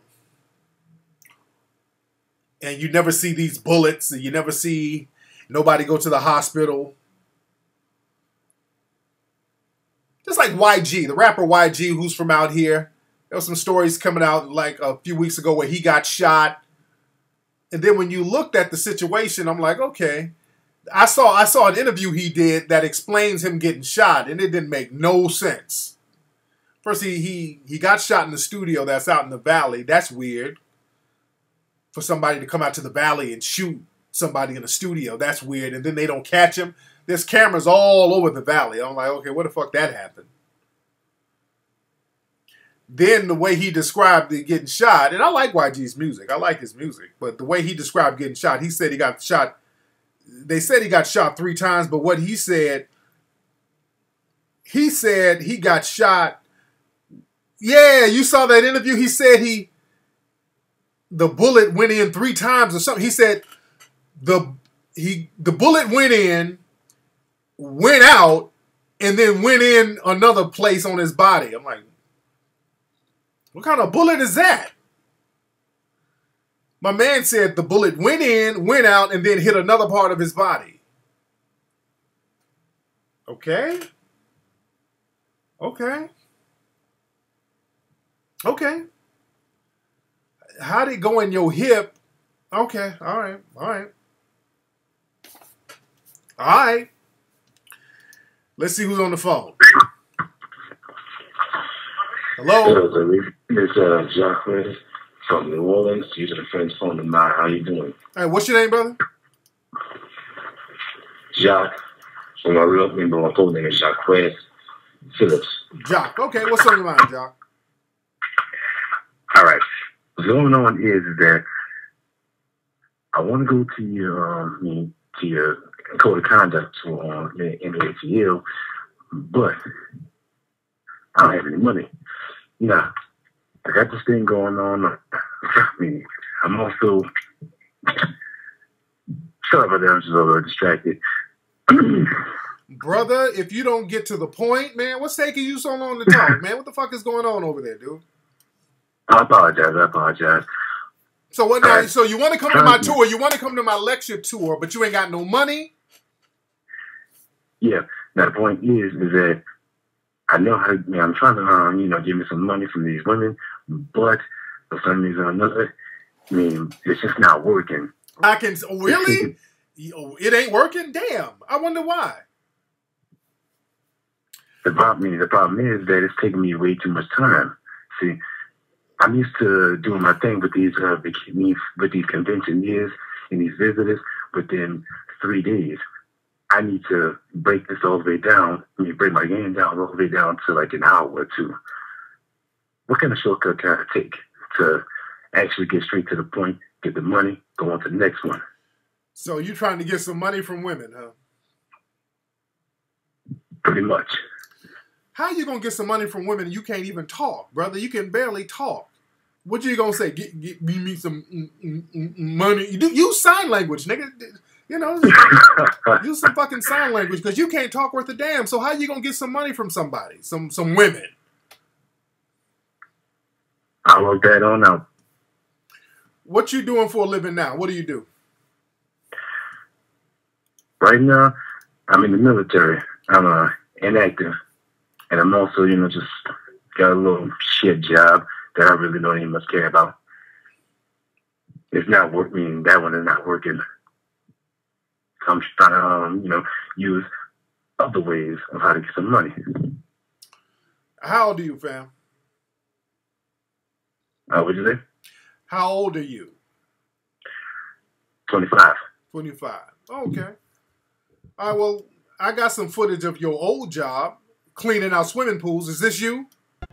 And you never see these bullets, and you never see nobody go to the hospital. Just like Y G, the rapper Y G, who's from out here. There were some stories coming out like a few weeks ago where he got shot. And then when you looked at the situation, I'm like, okay. I saw I saw an interview he did that explains him getting shot, and it didn't make no sense. First, he he he got shot in the studio that's out in the valley. That's weird. For somebody to come out to the valley and shoot somebody in the studio, that's weird. And then they don't catch him. There's cameras all over the valley. I'm like, okay, what the fuck that happened? Then the way he described it getting shot, and I like Y G's music. I like his music. But the way he described getting shot, he said he got shot. They said he got shot three times, but what he said, he said he got shot. Yeah, you saw that interview. He said he, the bullet went in three times or something. He said the he the bullet went in, went out, and then went in another place on his body. I'm like, what kind of bullet is that? My man said the bullet went in, went out, and then hit another part of his body. Okay. Okay. Okay. How'd it go in your hip? Okay. All right. All right. All right. Let's see who's on the phone. Hello? It's uh, Jacques from New Orleans. Using a friend's phone of mine. How you doing? Hey, what's your name, brother? Jacques. Well, my real name, but my full name is Jacques Phillips. Jacques. Okay, what's on your mind, Jacques? All right. What's going on is that I want to go to your um, to your code of conduct to uh, in A T L, but I don't have any money. Now, I got this thing going on. I mean, I'm also sorry about that. I'm just a little distracted. Brother, if you don't get to the point, man, what's taking you so long to talk, man? What the fuck is going on over there, dude? I apologize. I apologize. So what now? Right. So you want to come to my tour? You want to come to my lecture tour, but you ain't got no money? Yeah. Now the point is, is that I know how to. You know, I'm trying to, um, you know, give me some money from these women, but for some reason or another, I mean, it's just not working. I can oh, really? It ain't working? Damn! I wonder why. The problem, the problem is that it's taking me way too much time. See, I'm used to doing my thing with these uh, with these convention years and these visitors within three days. I need to break this all the way down. I mean, break my game down all the way down to like an hour or two. What kind of shortcut can I take to actually get straight to the point, get the money, go on to the next one? So you're trying to get some money from women, huh? Pretty much. How you gonna get some money from women and you can't even talk, brother? You can barely talk. What you gonna say? Get, get me some mm, mm, mm, money. You do use sign language, nigga. You know, use some fucking sign language because you can't talk worth a damn. So how you gonna get some money from somebody? Some some women. I work that on out. What you doing for a living now? What do you do? Right now, I'm in the military. I'm uh, inactive. And I'm also, you know, just got a little shit job that I really don't even much care about. It's not working. That one is not working. So I'm trying to, um, you know, use other ways of how to get some money. How old are you, fam? Uh, what'd you say? How old are you? twenty-five. twenty-five. Okay. All right, well, I got some footage of your old job cleaning out swimming pools. Is this you?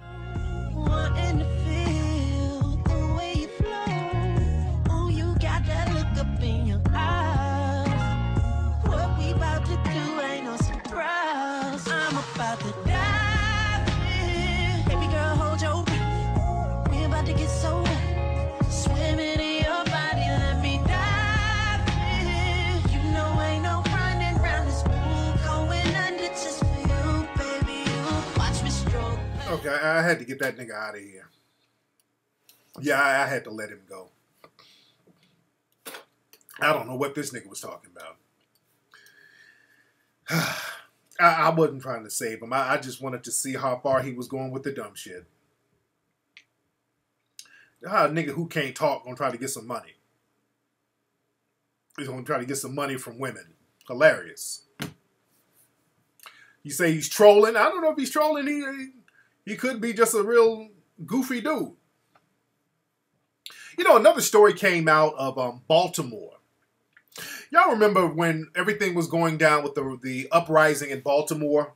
Okay, I had to get that nigga out of here. Yeah, I, I had to let him go. I don't know what this nigga was talking about. I, I wasn't trying to save him. I, I just wanted to see how far he was going with the dumb shit. How a nigga who can't talk gonna try to get some money. He's gonna try to get some money from women. Hilarious. You say he's trolling. I don't know if he's trolling. He, he He could be just a real goofy dude. You know, another story came out of um, Baltimore. Y'all remember when everything was going down with the, the uprising in Baltimore?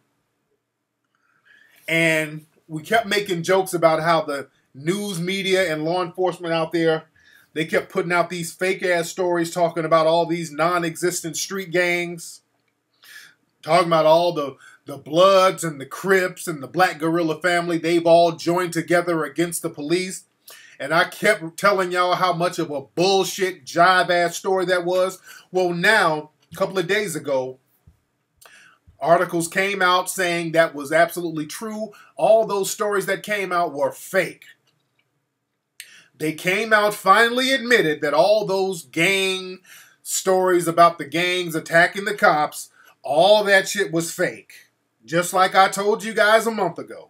And we kept making jokes about how the news media and law enforcement out there, they kept putting out these fake-ass stories talking about all these non-existent street gangs. Talking about all the... The Bloods and the Crips and the Black Guerrilla family, they've all joined together against the police. And I kept telling y'all how much of a bullshit, jive-ass story that was. Well, now, a couple of days ago, articles came out saying that was absolutely true. All those stories that came out were fake. They came out, finally admitted that all those gang stories about the gangs attacking the cops, all that shit was fake. Just like I told you guys a month ago.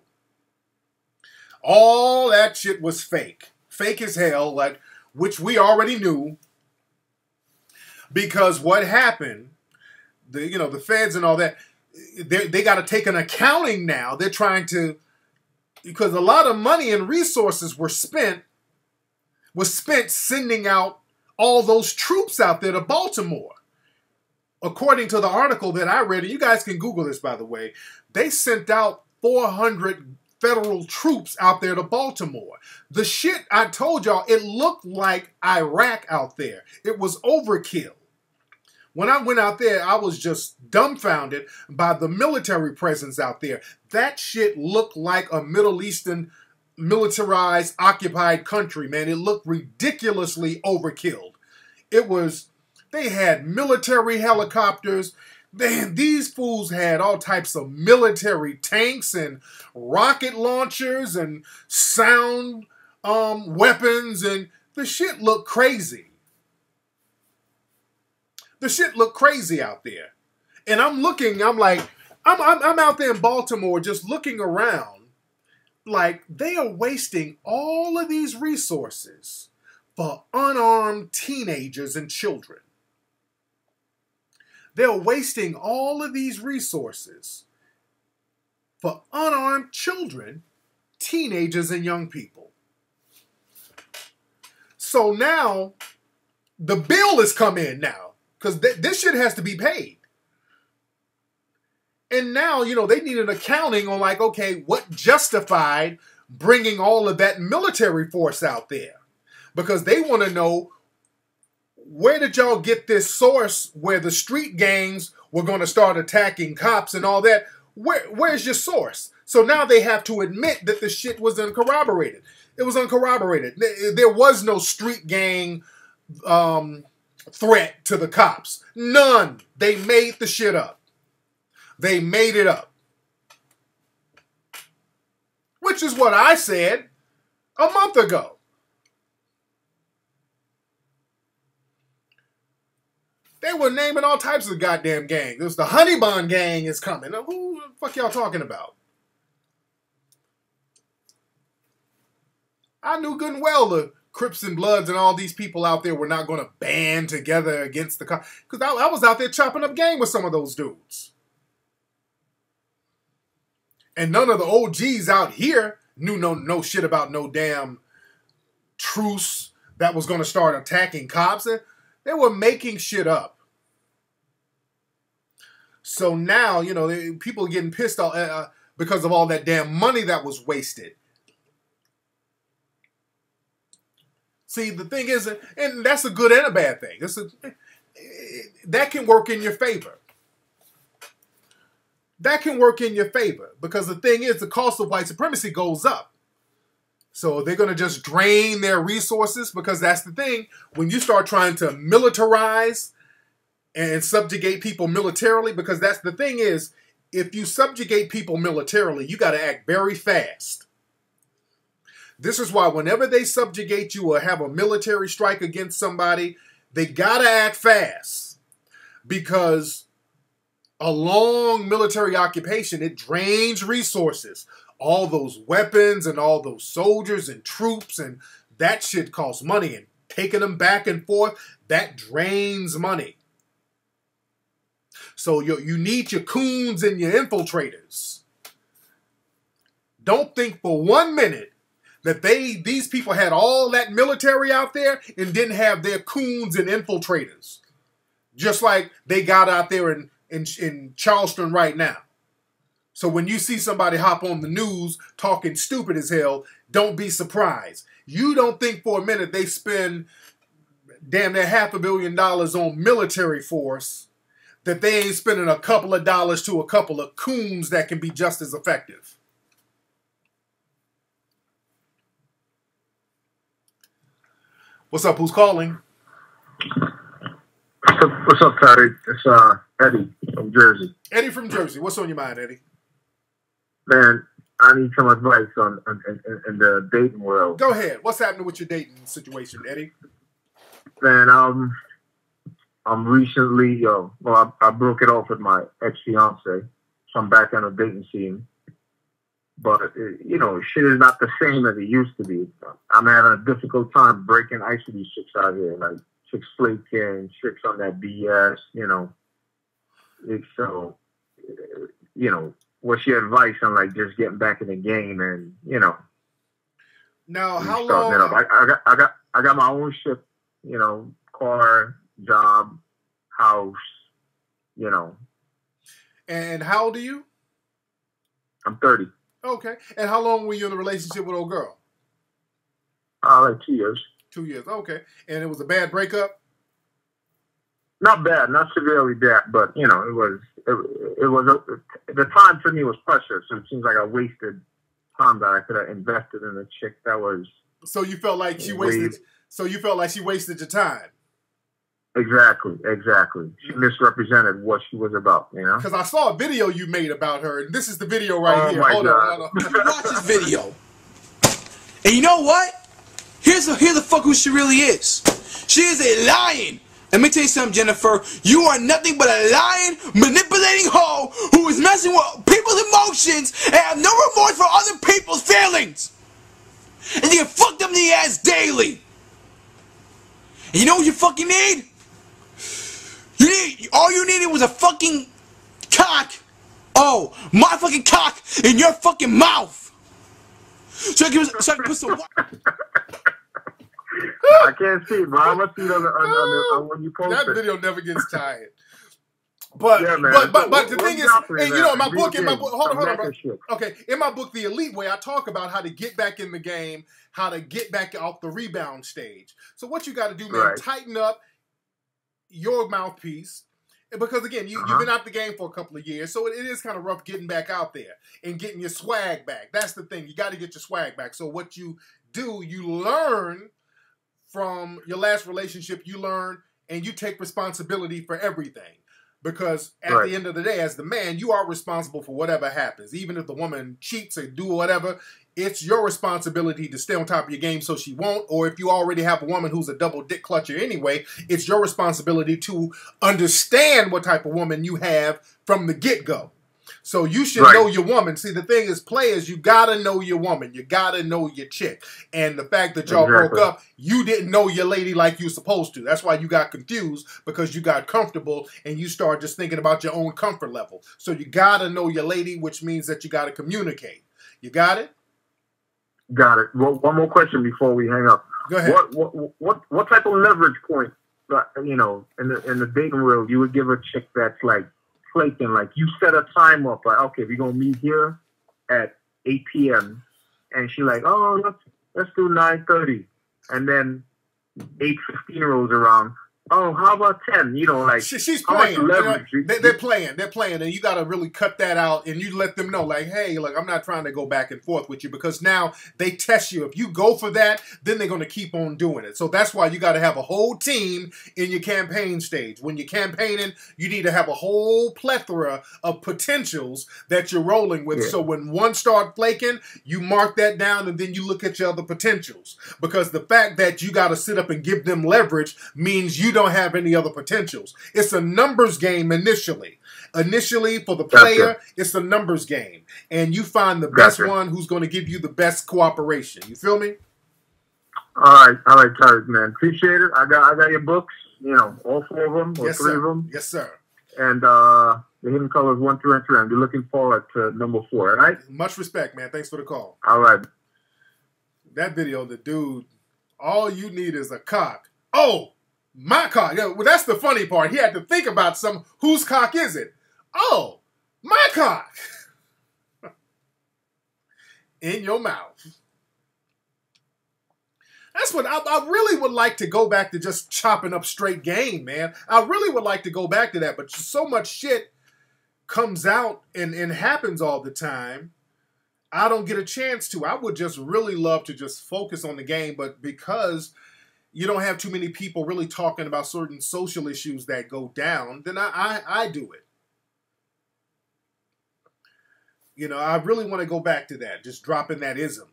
All that shit was fake. Fake as hell, like, which we already knew. Because what happened, the you know, the feds and all that, they, they got to take an accounting now. They're trying to, because a lot of money and resources were spent, was spent sending out all those troops out there to Baltimore. According to the article that I read, and you guys can Google this, by the way, they sent out four hundred federal troops out there to Baltimore. The shit I told y'all, it looked like Iraq out there. It was overkill. When I went out there, I was just dumbfounded by the military presence out there. That shit looked like a Middle Eastern militarized, occupied country, man. It looked ridiculously overkill. It was... They had military helicopters. Man, these fools had all types of military tanks and rocket launchers and sound um, weapons. And the shit looked crazy. The shit looked crazy out there. And I'm looking, I'm like, I'm, I'm, I'm out there in Baltimore just looking around. Like, they are wasting all of these resources for unarmed teenagers and children. They're wasting all of these resources for unarmed children, teenagers, and young people. So now, the bill has come in now, because th this shit has to be paid. And now, you know, they need an accounting on like, okay, what justified bringing all of that military force out there? Because they want to know, where did y'all get this source where the street gangs were going to start attacking cops and all that? Where, where's your source? So now they have to admit that the shit was uncorroborated. It was uncorroborated. There was no street gang um, threat to the cops. None. They made the shit up. They made it up. Which is what I said. A month ago. They were naming all types of goddamn gangs. It was the Honey Bun gang is coming. Now, who the fuck y'all talking about? I knew good and well the Crips and Bloods and all these people out there were not going to band together against the cops. Because I, I was out there chopping up game with some of those dudes. And none of the O Gs out here knew no, no shit about no damn truce that was going to start attacking cops. They were making shit up. So now, you know, they, people are getting pissed off uh, because of all that damn money that was wasted. See, the thing is, and that's a good and a bad thing. It's a, that can work in your favor. That can work in your favor because the thing is, the cost of white supremacy goes up. So they're going to just drain their resources because that's the thing. When you start trying to militarize and subjugate people militarily, because that's the thing is, if you subjugate people militarily, you got to act very fast. This is why whenever they subjugate you or have a military strike against somebody, they got to act fast. Because a long military occupation, it drains resources. All those weapons and all those soldiers and troops, and that shit costs money. And taking them back and forth, that drains money. So you, you need your coons and your infiltrators. Don't think for one minute that they these people had all that military out there and didn't have their coons and infiltrators. Just like they got out there in, in, in Charleston right now. So when you see somebody hop on the news talking stupid as hell, don't be surprised. You don't think for a minute they spend damn near half a billion dollars on military force, that they ain't spending a couple of dollars to a couple of coons that can be just as effective. What's up? Who's calling? What's up, what's up, Patty? It's uh, Eddie from Jersey. Eddie from Jersey. What's on your mind, Eddie? Man, I need some advice on, on in, in the dating world. Go ahead. What's happening with your dating situation, Eddie? Man, um, I'm recently, uh, well, I, I broke it off with my ex-fiance, so I'm back on the dating scene. But, it, you know, shit is not the same as it used to be. I'm having a difficult time breaking ice with these chicks out here. Like, chicks flaking, chicks on that B S, you know. It's so, you know, what's your advice on, like, just getting back in the game and, you know. Now, how long? I, I, got, I, got, I got my own shit, you know, car, job, house, you know. And how old are you? I'm thirty. Okay. And how long were you in a relationship with old girl? Uh, like two years. Two years. Okay. And it was a bad breakup? Not bad, not severely bad, but you know, it was it, it was a, the time for me was precious. So it seems like I wasted time that I could have invested in a chick that was. So you felt like she wasted. Way, so you felt like she wasted your time. Exactly, exactly. She misrepresented what she was about, you know? Because I saw a video you made about her, and this is the video right oh here. My hold God. on, hold on. Watch this video. And you know what? Here's the, here's the fuck who she really is. She is a lion. Let me tell you something, Jennifer. You are nothing but a lying, manipulating hoe who is messing with people's emotions and have no remorse for other people's feelings. And you get fucked up in the ass daily. And you know what you fucking need? You need, all you needed was a fucking cock. Oh, my fucking cock in your fucking mouth. So I can, so I can put some. I can't see, bro. I'm gonna see it on, the, on, on, on when you post that it. video never gets tired. But yeah, man. but but, but so, the thing is, and you know, in my book, in my book, hold on, hold on, bro. Okay, in my book, The Elite Way, I talk about how to get back in the game, how to get back off the rebound stage. So what you got to do, man, right. tighten up your mouthpiece. Because again, you, uh-huh. you've been out the game for a couple of years, so it, it is kind of rough getting back out there and getting your swag back. That's the thing. You got to get your swag back. So what you do, you learn from your last relationship, you learn and you take responsibility for everything. Because at Right. the end of the day, as the man, you are responsible for whatever happens. Even if the woman cheats or do whatever, it's your responsibility to stay on top of your game so she won't. Or if you already have a woman who's a double dick clutcher anyway, it's your responsibility to understand what type of woman you have from the get-go. So you should Right. know your woman. See, the thing is, players, you gotta know your woman. You gotta know your chick. And the fact that y'all Exactly. broke up, you didn't know your lady like you supposed to. That's why you got confused, because you got comfortable and you start just thinking about your own comfort level. So you gotta know your lady, which means that you gotta communicate. You got it? Got it. Well, one more question before we hang up. Go ahead. What what what what type of leverage point, uh, you know, in the in the dating world, you would give a chick that's like flaking? Like you set a time up, like okay, we're gonna meet here at eight p m and she like, oh, let's let's do nine thirty, and then eight fifteen rolls around. Oh, how about ten? You know, like She, she's how much playing. You know, leverage you- they, they're playing. They're playing, and you got to really cut that out. And you let them know, like, hey, look, I'm not trying to go back and forth with you, because now they test you. If you go for that, then they're going to keep on doing it. So that's why you got to have a whole team in your campaign stage. When you're campaigning, you need to have a whole plethora of potentials that you're rolling with. Yeah. So when one start flaking, you mark that down, and then you look at your other potentials. Because the fact that you got to sit up and give them leverage means you don't have any other potentials. It's a numbers game initially. Initially, for the player, Gotcha. it's a numbers game. And you find the best Gotcha. one who's going to give you the best cooperation. You feel me? All right, all right, Tarek, man. Appreciate it. I got I got your books, you know, all four of them or Yes, three sir. of them. Yes, sir. And uh the Hidden Colors one, two, and three. I'm looking forward to number four, all right? Much respect, man. Thanks for the call. All right. That video, the dude, all you need is a cock. Oh, my cock. Yeah, well, that's the funny part. He had to think about some, whose cock is it? Oh, my cock. In your mouth. That's what I, I really would like to go back to, just chopping up straight game, man. I really would like to go back to that, but so much shit comes out and, and happens all the time. I don't get a chance to. I would just really love to just focus on the game, but because you don't have too many people really talking about certain social issues that go down, then I, I, I do it. You know, I really want to go back to that, just dropping that ism.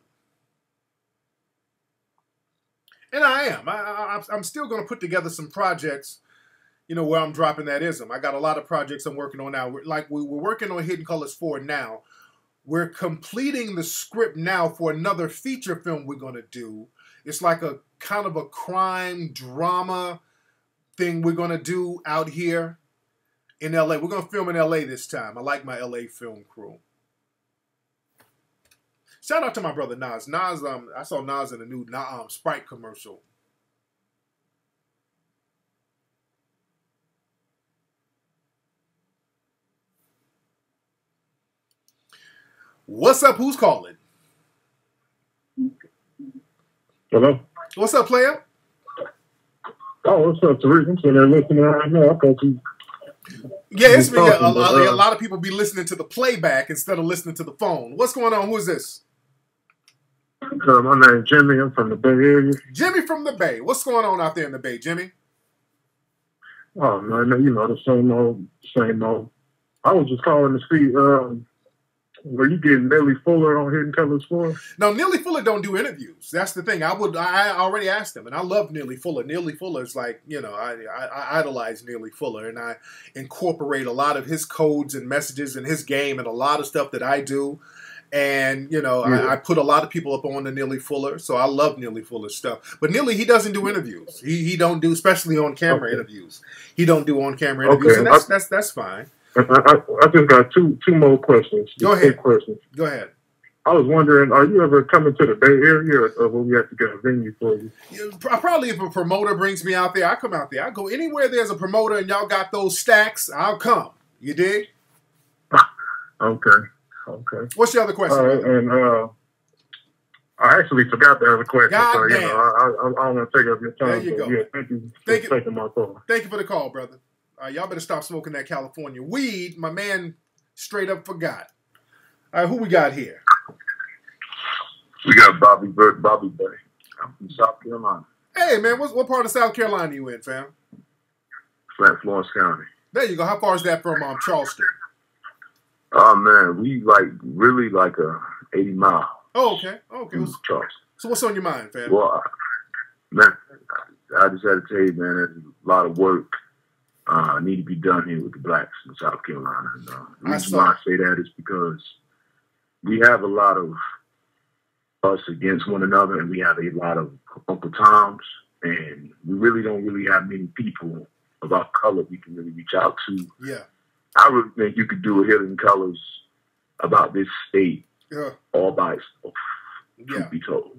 And I am. I, I, I'm still going to put together some projects, you know, where I'm dropping that ism. I got a lot of projects I'm working on now. We're, like, we, we're working on Hidden Colors four now. We're completing the script now for another feature film we're going to do. It's like a kind of a crime drama thing we're going to do out here in L A. We're going to film in L A this time. I like my L A film crew. Shout out to my brother Nas. Nas, um, I saw Nas in a new um, Sprite commercial. What's up? Who's calling? Hello? What's up, player? Oh, what's up, Tariq? I'm sitting there listening right now. I thought you... Yeah, it's me. A, talking, a, but, a, uh, a lot of people be listening to the playback instead of listening to the phone. What's going on? Who is this? Uh, my name's Jimmy. I'm from the Bay Area. Jimmy from the Bay. What's going on out there in the Bay, Jimmy? Oh, man, you know, the same old, same old. I was just calling to see, um, were you getting Nelly Fuller on Hidden Colors four? No, Neely Fuller don't do interviews. That's the thing. I would. I already asked him, and I love Neely Fuller. Neely Fuller is like, you know, I, I, I idolize Neely Fuller, and I incorporate a lot of his codes and messages and his game and a lot of stuff that I do. And, you know, Yeah. I, I put a lot of people up on the Neely Fuller, so I love Neely Fuller's stuff. But Neely, he doesn't do interviews. He he don't do, especially on camera Okay. interviews. He don't do on camera interviews, Okay. and that's I- that's that's fine. I, I, I just got two two more questions. Go Just ahead. quick questions. Go ahead. I was wondering, are you ever coming to the Bay Area, or, or will we have to get a venue for you? You- Probably if a promoter brings me out there, I come out there. I go anywhere there's a promoter and y'all got those stacks, I'll come. You dig? Okay. Okay. What's your other question? All right, and uh, I actually forgot the other question, God so you damn. know, I, I, I don't want to take up your time. There you but go. yeah, thank you Thank for you. taking my call. Thank you for the call, brother. Uh, y'all better stop smoking that California weed. My man straight up forgot. All right, who we got here? We got Bobby Burt, Bobby Bay. I'm from South Carolina, Hey, man, what, what part of South Carolina you in, fam? Flat Florence County. There you go. How far is that from um, Charleston? Oh man, we like really like a eighty mile. Oh, okay. Okay. From Charleston. So what's on your mind, fam? Well, I, man, I just had to tell you, man, there's a lot of work uh, need to be done here with the blacks in South Carolina. And, uh, the reason why I say that is because we have a lot of us against one another, and we have a lot of Uncle Toms, and we really don't really have many people of our color we can really reach out to. Yeah. I really think you could do a Hidden Colors about this state yeah. all by itself, yeah. truth be told.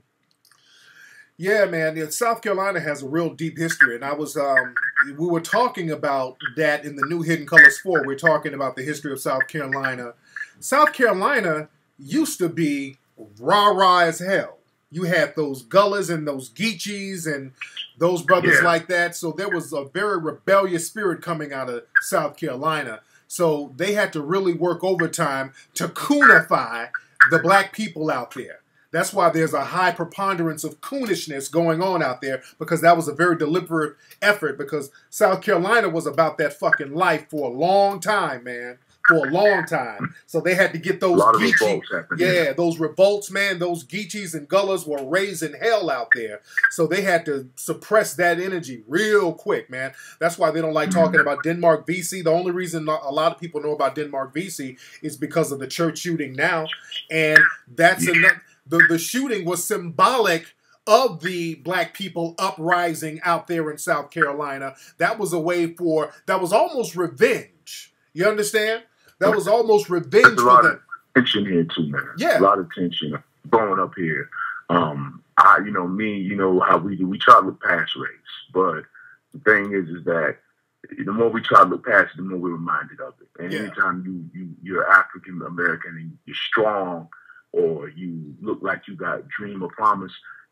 Yeah, man. Yeah, South Carolina has a real deep history, and I was, um, we were talking about that in the new Hidden Colors four. We're talking about the history of South Carolina. South Carolina used to be rah-rah as hell. You had those Gullahs and those Geechees and those brothers yeah. like that. So there was a very rebellious spirit coming out of South Carolina. So they had to really work overtime to coonify the black people out there. That's why there's a high preponderance of coonishness going on out there, because that was a very deliberate effort, because South Carolina was about that fucking life for a long time, man. For a long time. So they had to get those Geechees. Yeah, those revolts, man. Those Geechees and Gullahs were raising hell out there. So they had to suppress that energy real quick, man. That's why they don't like talking about Denmark V C. The only reason a lot of people know about Denmark V C is because of the church shooting now. And that's enough. The, the shooting was symbolic of the black people uprising out there in South Carolina. That was a way for, that was almost revenge. You understand? That was almost revenge There's a lot for them. of tension here too, man. Yeah. A lot of tension growing up here. Um, I, you know, me, you know how we do. We try to look past race, but the thing is, is that the more we try to look past it, the more we're reminded of it. And yeah. anytime you, you you're African American and you're strong, or you look like you got dream or promise,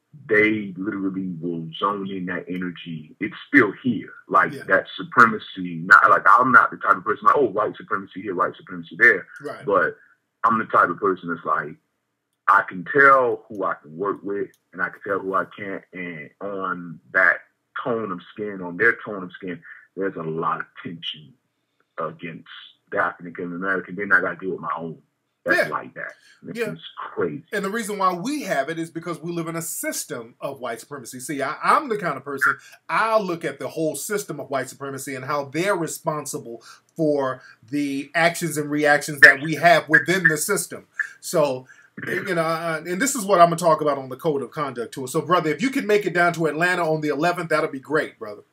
they literally will zone in that energy. It's still here. Like yeah. that supremacy, not like I'm not the type of person like, oh, white supremacy here, white supremacy there. Right. But I'm the type of person that's like, I can tell who I can work with and I can tell who I can't. And on that tone of skin, on their tone of skin, there's a lot of tension against the African American. Then I got to deal with my own. That's yeah. like that. It's yeah. crazy. And the reason why we have it is because we live in a system of white supremacy. See, I, I'm the kind of person, I'll look at the whole system of white supremacy and how they're responsible for the actions and reactions that we have within the system. So, you know, uh, and this is what I'm going to talk about on the Code of Conduct tour. So, brother, if you can make it down to Atlanta on the eleventh, that'll be great, brother.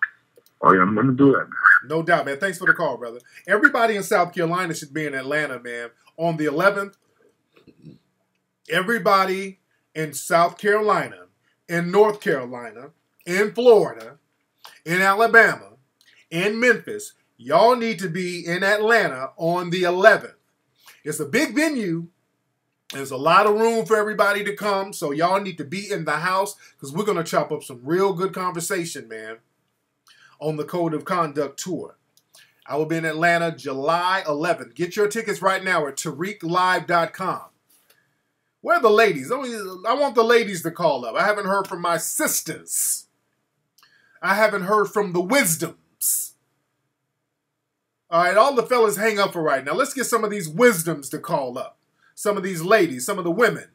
Oh, yeah, I'm going to do that, man. No doubt, man. Thanks for the call, brother. Everybody in South Carolina should be in Atlanta, man. On the eleventh, everybody in South Carolina, in North Carolina, in Florida, in Alabama, in Memphis, y'all need to be in Atlanta on the eleventh. It's a big venue. There's a lot of room for everybody to come, so y'all need to be in the house because we're going to chop up some real good conversation, man, on the Code of Conduct tour. I will be in Atlanta July eleventh. Get your tickets right now at Tariq Live dot com. Where are the ladies? I want the ladies to call up. I haven't heard from my sisters. I haven't heard from the wisdoms. All right, all the fellas hang up for right now. Let's get some of these wisdoms to call up. Some of these ladies, some of the women.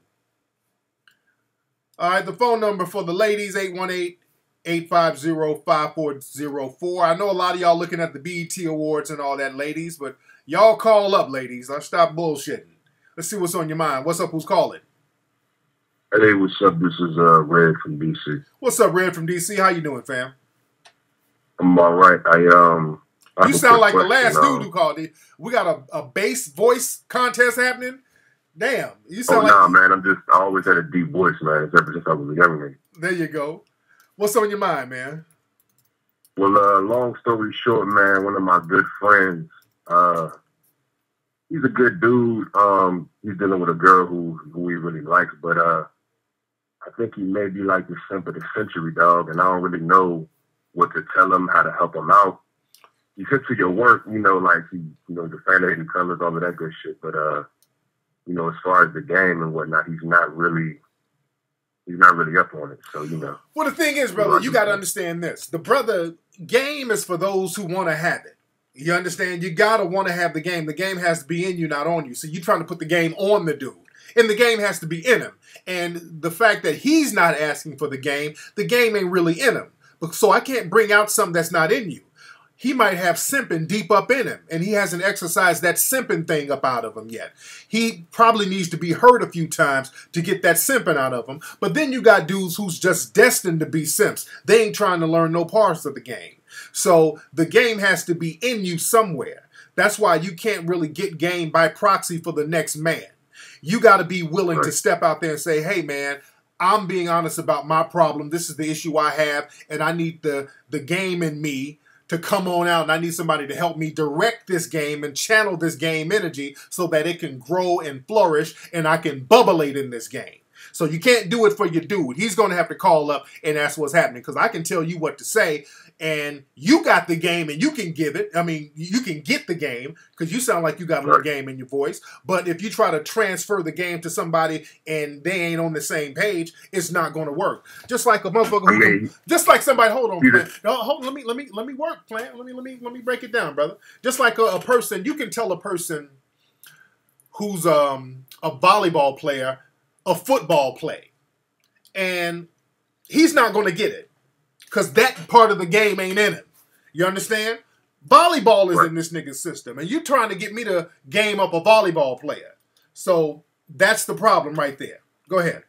All right, the phone number for the ladies, eight one eight, eight five zero, five four zero four. I know a lot of y'all looking at the B E T Awards and all that, ladies, but y'all call up, ladies. I'll stop bullshitting. Let's see what's on your mind. What's up? Who's calling? Hey, what's up? This is uh, Red from D C. What's up, Red from D C? How you doing, fam? I'm all right. I um. I you sound like the last um, dude who called. We got a, a bass voice contest happening. Damn, you sound oh, like. Oh no, man! I'm just I always had a deep voice, man. Ever since I was a young man. There you go. What's on your mind, man? Well, uh, long story short, man, one of my good friends, uh, he's a good dude. Um, he's dealing with a girl who, who he really likes, but uh, I think he may be like the simp of the century, dog, and I don't really know what to tell him, how to help him out. He said to your work, you know, like, he, you know, the fanatic colors, all of that good shit, but, uh, you know, as far as the game and whatnot, he's not really... He's not really up on it, so, you know. Well, the thing is, brother, you got to understand this. The brother game is for those who want to have it. You understand? You gotta want to have the game. The game has to be in you, not on you. So you're trying to put the game on the dude. And the game has to be in him. And the fact that he's not asking for the game, the game ain't really in him. So I can't bring out something that's not in you. He might have simping deep up in him, and he hasn't exercised that simping thing up out of him yet. He probably needs to be hurt a few times to get that simping out of him. But then you got dudes who's just destined to be simps. They ain't trying to learn no parts of the game. So the game has to be in you somewhere. That's why you can't really get game by proxy for the next man. You got to be willing right. to step out there and say, hey, man, I'm being honest about my problem. This is the issue I have, and I need the, the game in me to come on out, and I need somebody to help me direct this game and channel this game energy so that it can grow and flourish and I can bubblate in this game. So you can't do it for your dude. He's going to have to call up and ask what's happening, because I can tell you what to say, and you got the game and you can give it. I mean, you can get the game because you sound like you got a little game in your voice. But if you try to transfer the game to somebody and they ain't on the same page, it's not going to work. Just like a motherfucker, who, I mean, just like somebody. Hold on, Plant. No, hold. Let me let me let me work, Plant. Let me let me let me break it down, brother. Just like a, a person, you can tell a person who's um, a volleyball player a football play, and he's not going to get it because that part of the game ain't in him. You understand? Volleyball is right. in this nigga's system, and you trying to get me to game up a volleyball player. So that's the problem right there. Go ahead.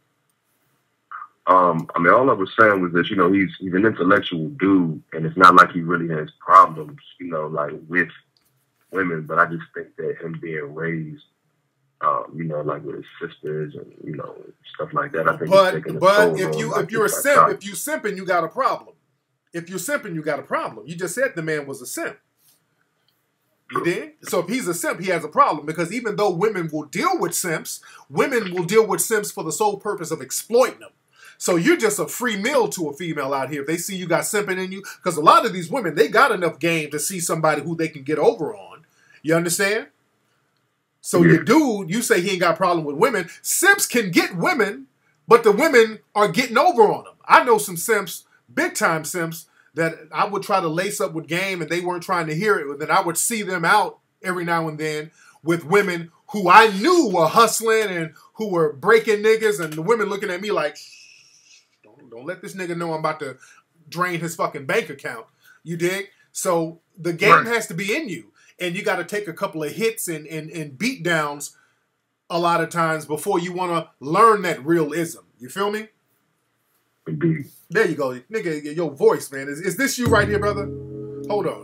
Um, I mean, all I was saying was that, you know, he's he's an intellectual dude, and it's not like he really has problems, you know, like with women. But I just think that him being raised, um, you know, like with his sisters and you know stuff like that, I think. But he's taking a but toll if you on, if you're a simp, if you simping, you got a problem. If you're simping, you got a problem. You just said the man was a simp. You did? So if he's a simp, he has a problem, because even though women will deal with simps, women will deal with simps for the sole purpose of exploiting them. So you're just a free meal to a female out here if they see you got simping in you, because a lot of these women, they got enough game to see somebody who they can get over on. You understand? So yeah. Your dude, you say he ain't got a problem with women. Simps can get women, but the women are getting over on them. I know some simps, big time simps, that I would try to lace up with game and they weren't trying to hear it. Then I would see them out every now and then with women who I knew were hustling and who were breaking niggas, and the women looking at me like, don't, don't let this nigga know I'm about to drain his fucking bank account. You dig? So the game right. has to be in you, and you got to take a couple of hits and, and, and beat downs a lot of times before you want to learn that real ism. You feel me? Indeed. There you go. Nigga, your voice, man. Is, is this you right here, brother? Hold on.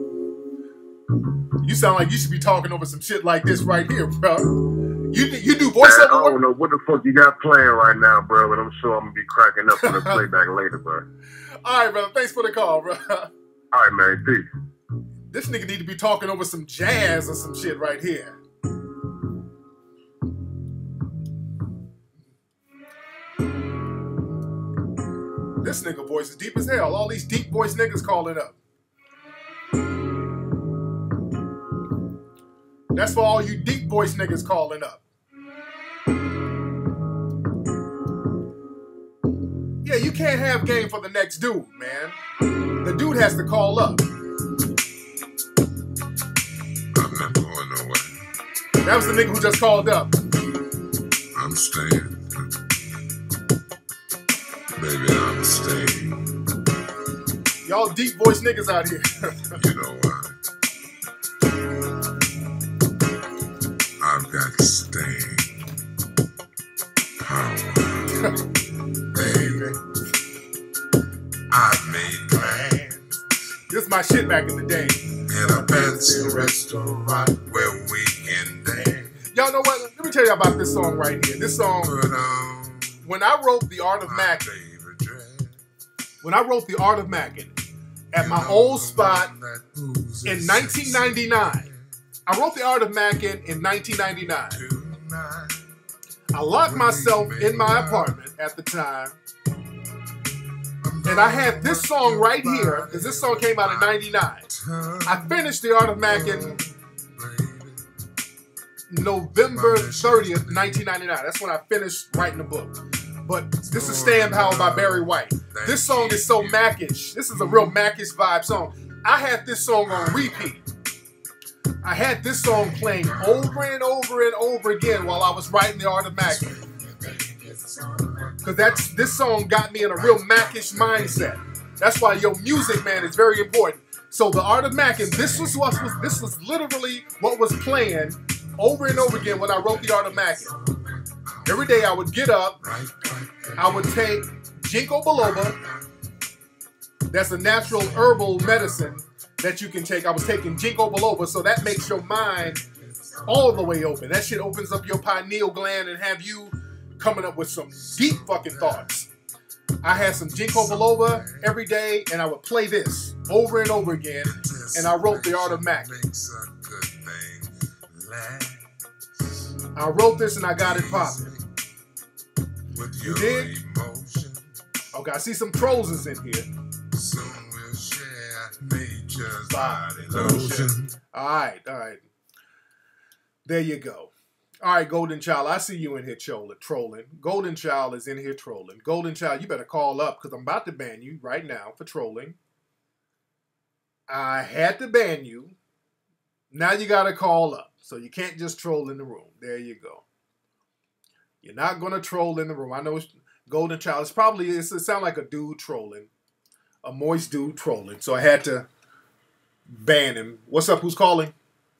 You sound like you should be talking over some shit like this right here, bro. You, you do voiceover work? I don't know what the fuck you got playing right now, bro, but I'm sure I'm going to be cracking up on the playback later, bro. All right, brother. Thanks for the call, bro. All right, man. Peace. This nigga need to be talking over some jazz or some shit right here. This nigga voice is deep as hell. All these deep voice niggas calling up. That's for all you deep voice niggas calling up. Yeah, you can't have game for the next dude, man. The dude has to call up. I'm not going nowhere. That was the nigga who just called up. I'm staying. Baby, I'm staying. Y'all deep voice niggas out here. You know what? I've got staying power. Baby, I've made plans. This is my shit back in the day. In a fancy restaurant where we can dance. Y'all know what? Let me tell you about this song right here. This song, when I wrote The Art of Mackin', When I wrote The Art of Mackin' at my old spot in nineteen ninety-nine, I wrote The Art of Mackin' in nineteen ninety-nine. I locked myself in my apartment at the time, and I had this song right here, because this song came out in ninety-nine. I finished The Art of Mackin' November thirtieth, nineteen ninety-nine. That's when I finished writing the book. But this is Staying Power by Barry White. This song is so Mac-ish. This is a real Mac-ish vibe song. I had this song on repeat. I had this song playing over and over and over again while I was writing The Art of Mackin. Because that's this song got me in a real Mac-ish mindset. That's why your music, man, is very important. So The Art of Mackin, this was what was this was literally what was playing over and over again when I wrote The Art of Mackin. Every day I would get up, I would take ginkgo biloba. That's a natural herbal medicine that you can take. I was taking ginkgo biloba, so that makes your mind all the way open. That shit opens up your pineal gland and have you coming up with some deep fucking thoughts. I had some ginkgo biloba every day, and I would play this over and over again, and I wrote The Art of Mackin. I wrote this and I got it popping. You dig? Okay, I see some trolls is in here. Body lotion. All right, all right. There you go. All right, Golden Child, I see you in here trolling. trolling. Golden Child is in here trolling. Golden Child, you better call up because I'm about to ban you right now for trolling. I had to ban you. Now you got to call up. So you can't just troll in the room. There you go. You're not going to troll in the room. I know Golden Child, it's probably, it's, it sounds like a dude trolling. A moist dude trolling. So I had to ban him. What's up? Who's calling?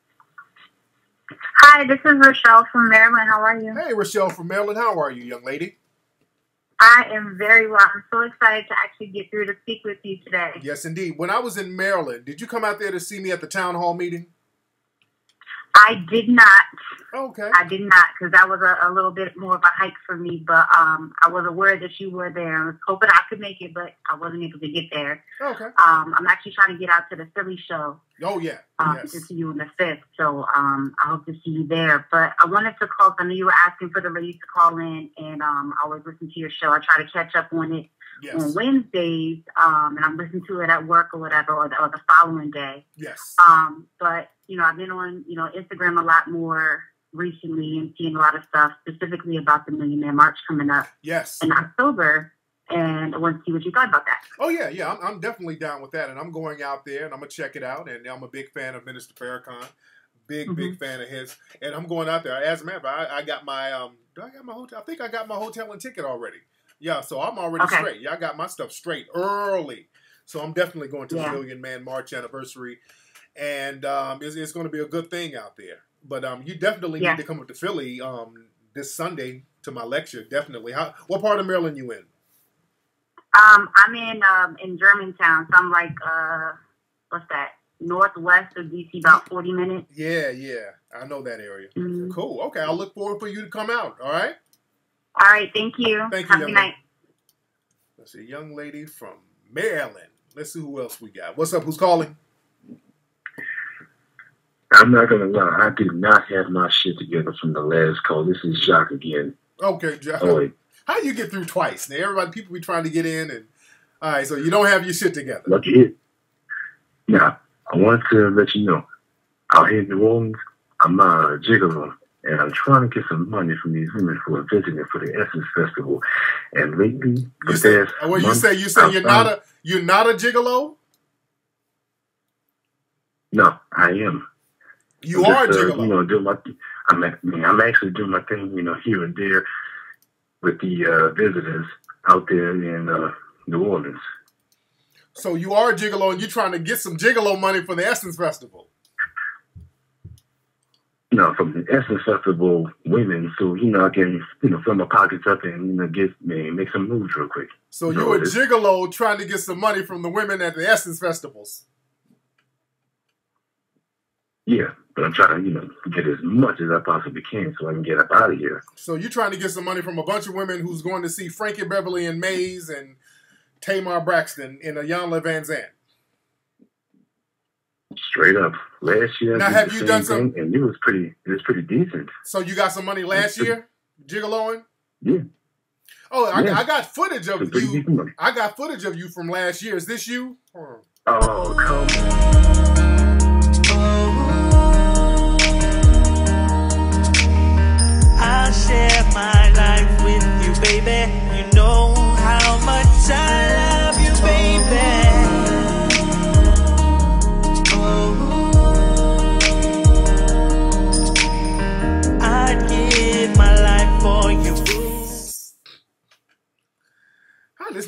Hi, this is Rochelle from Maryland. How are you? Hey, Rochelle from Maryland. How are you, young lady? I am very well. I'm so excited to actually get through to speak with you today. Yes, indeed. When I was in Maryland, did you come out there to see me at the town hall meeting? I did not. Okay. I did not, because that was a, a little bit more of a hike for me. But um, I was aware that you were there. I was hoping I could make it, but I wasn't able to get there. Okay. Um, I'm actually trying to get out to the Philly show. Oh, yeah. Um, yes. To see you on the fifth. So um, I hope to see you there. But I wanted to call, I know you were asking for the ladies to call in, and um, I always listen to your show. I try to catch up on it yes. on Wednesdays, um, and I'm listening to it at work or whatever, or the, or the following day. Yes. Um, but, you know, I've been on, you know, Instagram a lot more recently and seeing a lot of stuff specifically about the Million Man March coming up yes. in October. And I want to see what you thought about that. Oh, yeah, yeah. I'm, I'm definitely down with that. And I'm going out there and I'm going to check it out. And I'm a big fan of Minister Farrakhan. Big, mm-hmm. big fan of his. And I'm going out there. As a matter of fact, I, I got my, um, do I got my hotel? I think I got my hotel and ticket already. Yeah, so I'm already okay. straight. Yeah, I got my stuff straight early. So I'm definitely going to yeah. the Million Man March anniversary. And um, it's, it's going to be a good thing out there. But um, you definitely yeah. need to come up to Philly um, this Sunday to my lecture. Definitely. How? What part of Maryland you in? Um, I'm in um, in Germantown. So I'm like, uh, what's that? Northwest of D C, about forty minutes. Yeah, yeah. I know that area. Mm-hmm. Cool. Okay, I'll look forward for you to come out. All right? All right. Thank you. Thank you. Have a good night. Let's see. Young lady from Maryland. Let's see who else we got. What's up? Who's calling? I'm not going to lie. I did not have my shit together from the last call. This is Jacques again. Okay, Jacques. Oh, wait. How you get through twice? Now, everybody, people be trying to get in. and All right, so you don't have your shit together. Look it. Now, I want to let you know, out here in New Orleans, I'm a gigolo, and I'm trying to get some money from these women who are visiting for the Essence Festival. And lately, you say, well, you say you say you're not a you're not a gigolo? No, I am. You I'm are just, a uh, gigolo. You know, doing my, I'm, I'm actually doing my thing, you know, here and there with the uh, visitors out there in uh, New Orleans. So you are a gigolo, and you're trying to get some gigolo money for the Essence Festival. You know, from the Essence Festival women, so, you know, I can, you know, fill my pockets up and, you know, get, man, make some moves real quick. So you you're know, a gigolo trying to get some money from the women at the Essence Festivals. Yeah, but I'm trying to, you know, get as much as I possibly can so I can get up out of here. So you're trying to get some money from a bunch of women who's going to see Frankie Beverly and Maze and Tamar Braxton in Iyanla Vanzant. Straight up. Last year, now, I did have the you same done some? thing, and it was pretty. It was pretty decent. So you got some money last year, gigoloing? Yeah. Oh, I, yeah. I got footage of you. I got footage of you from last year. Is this you? Or? Oh, come on. I'll share my life with you, baby. You know how much I love you, baby.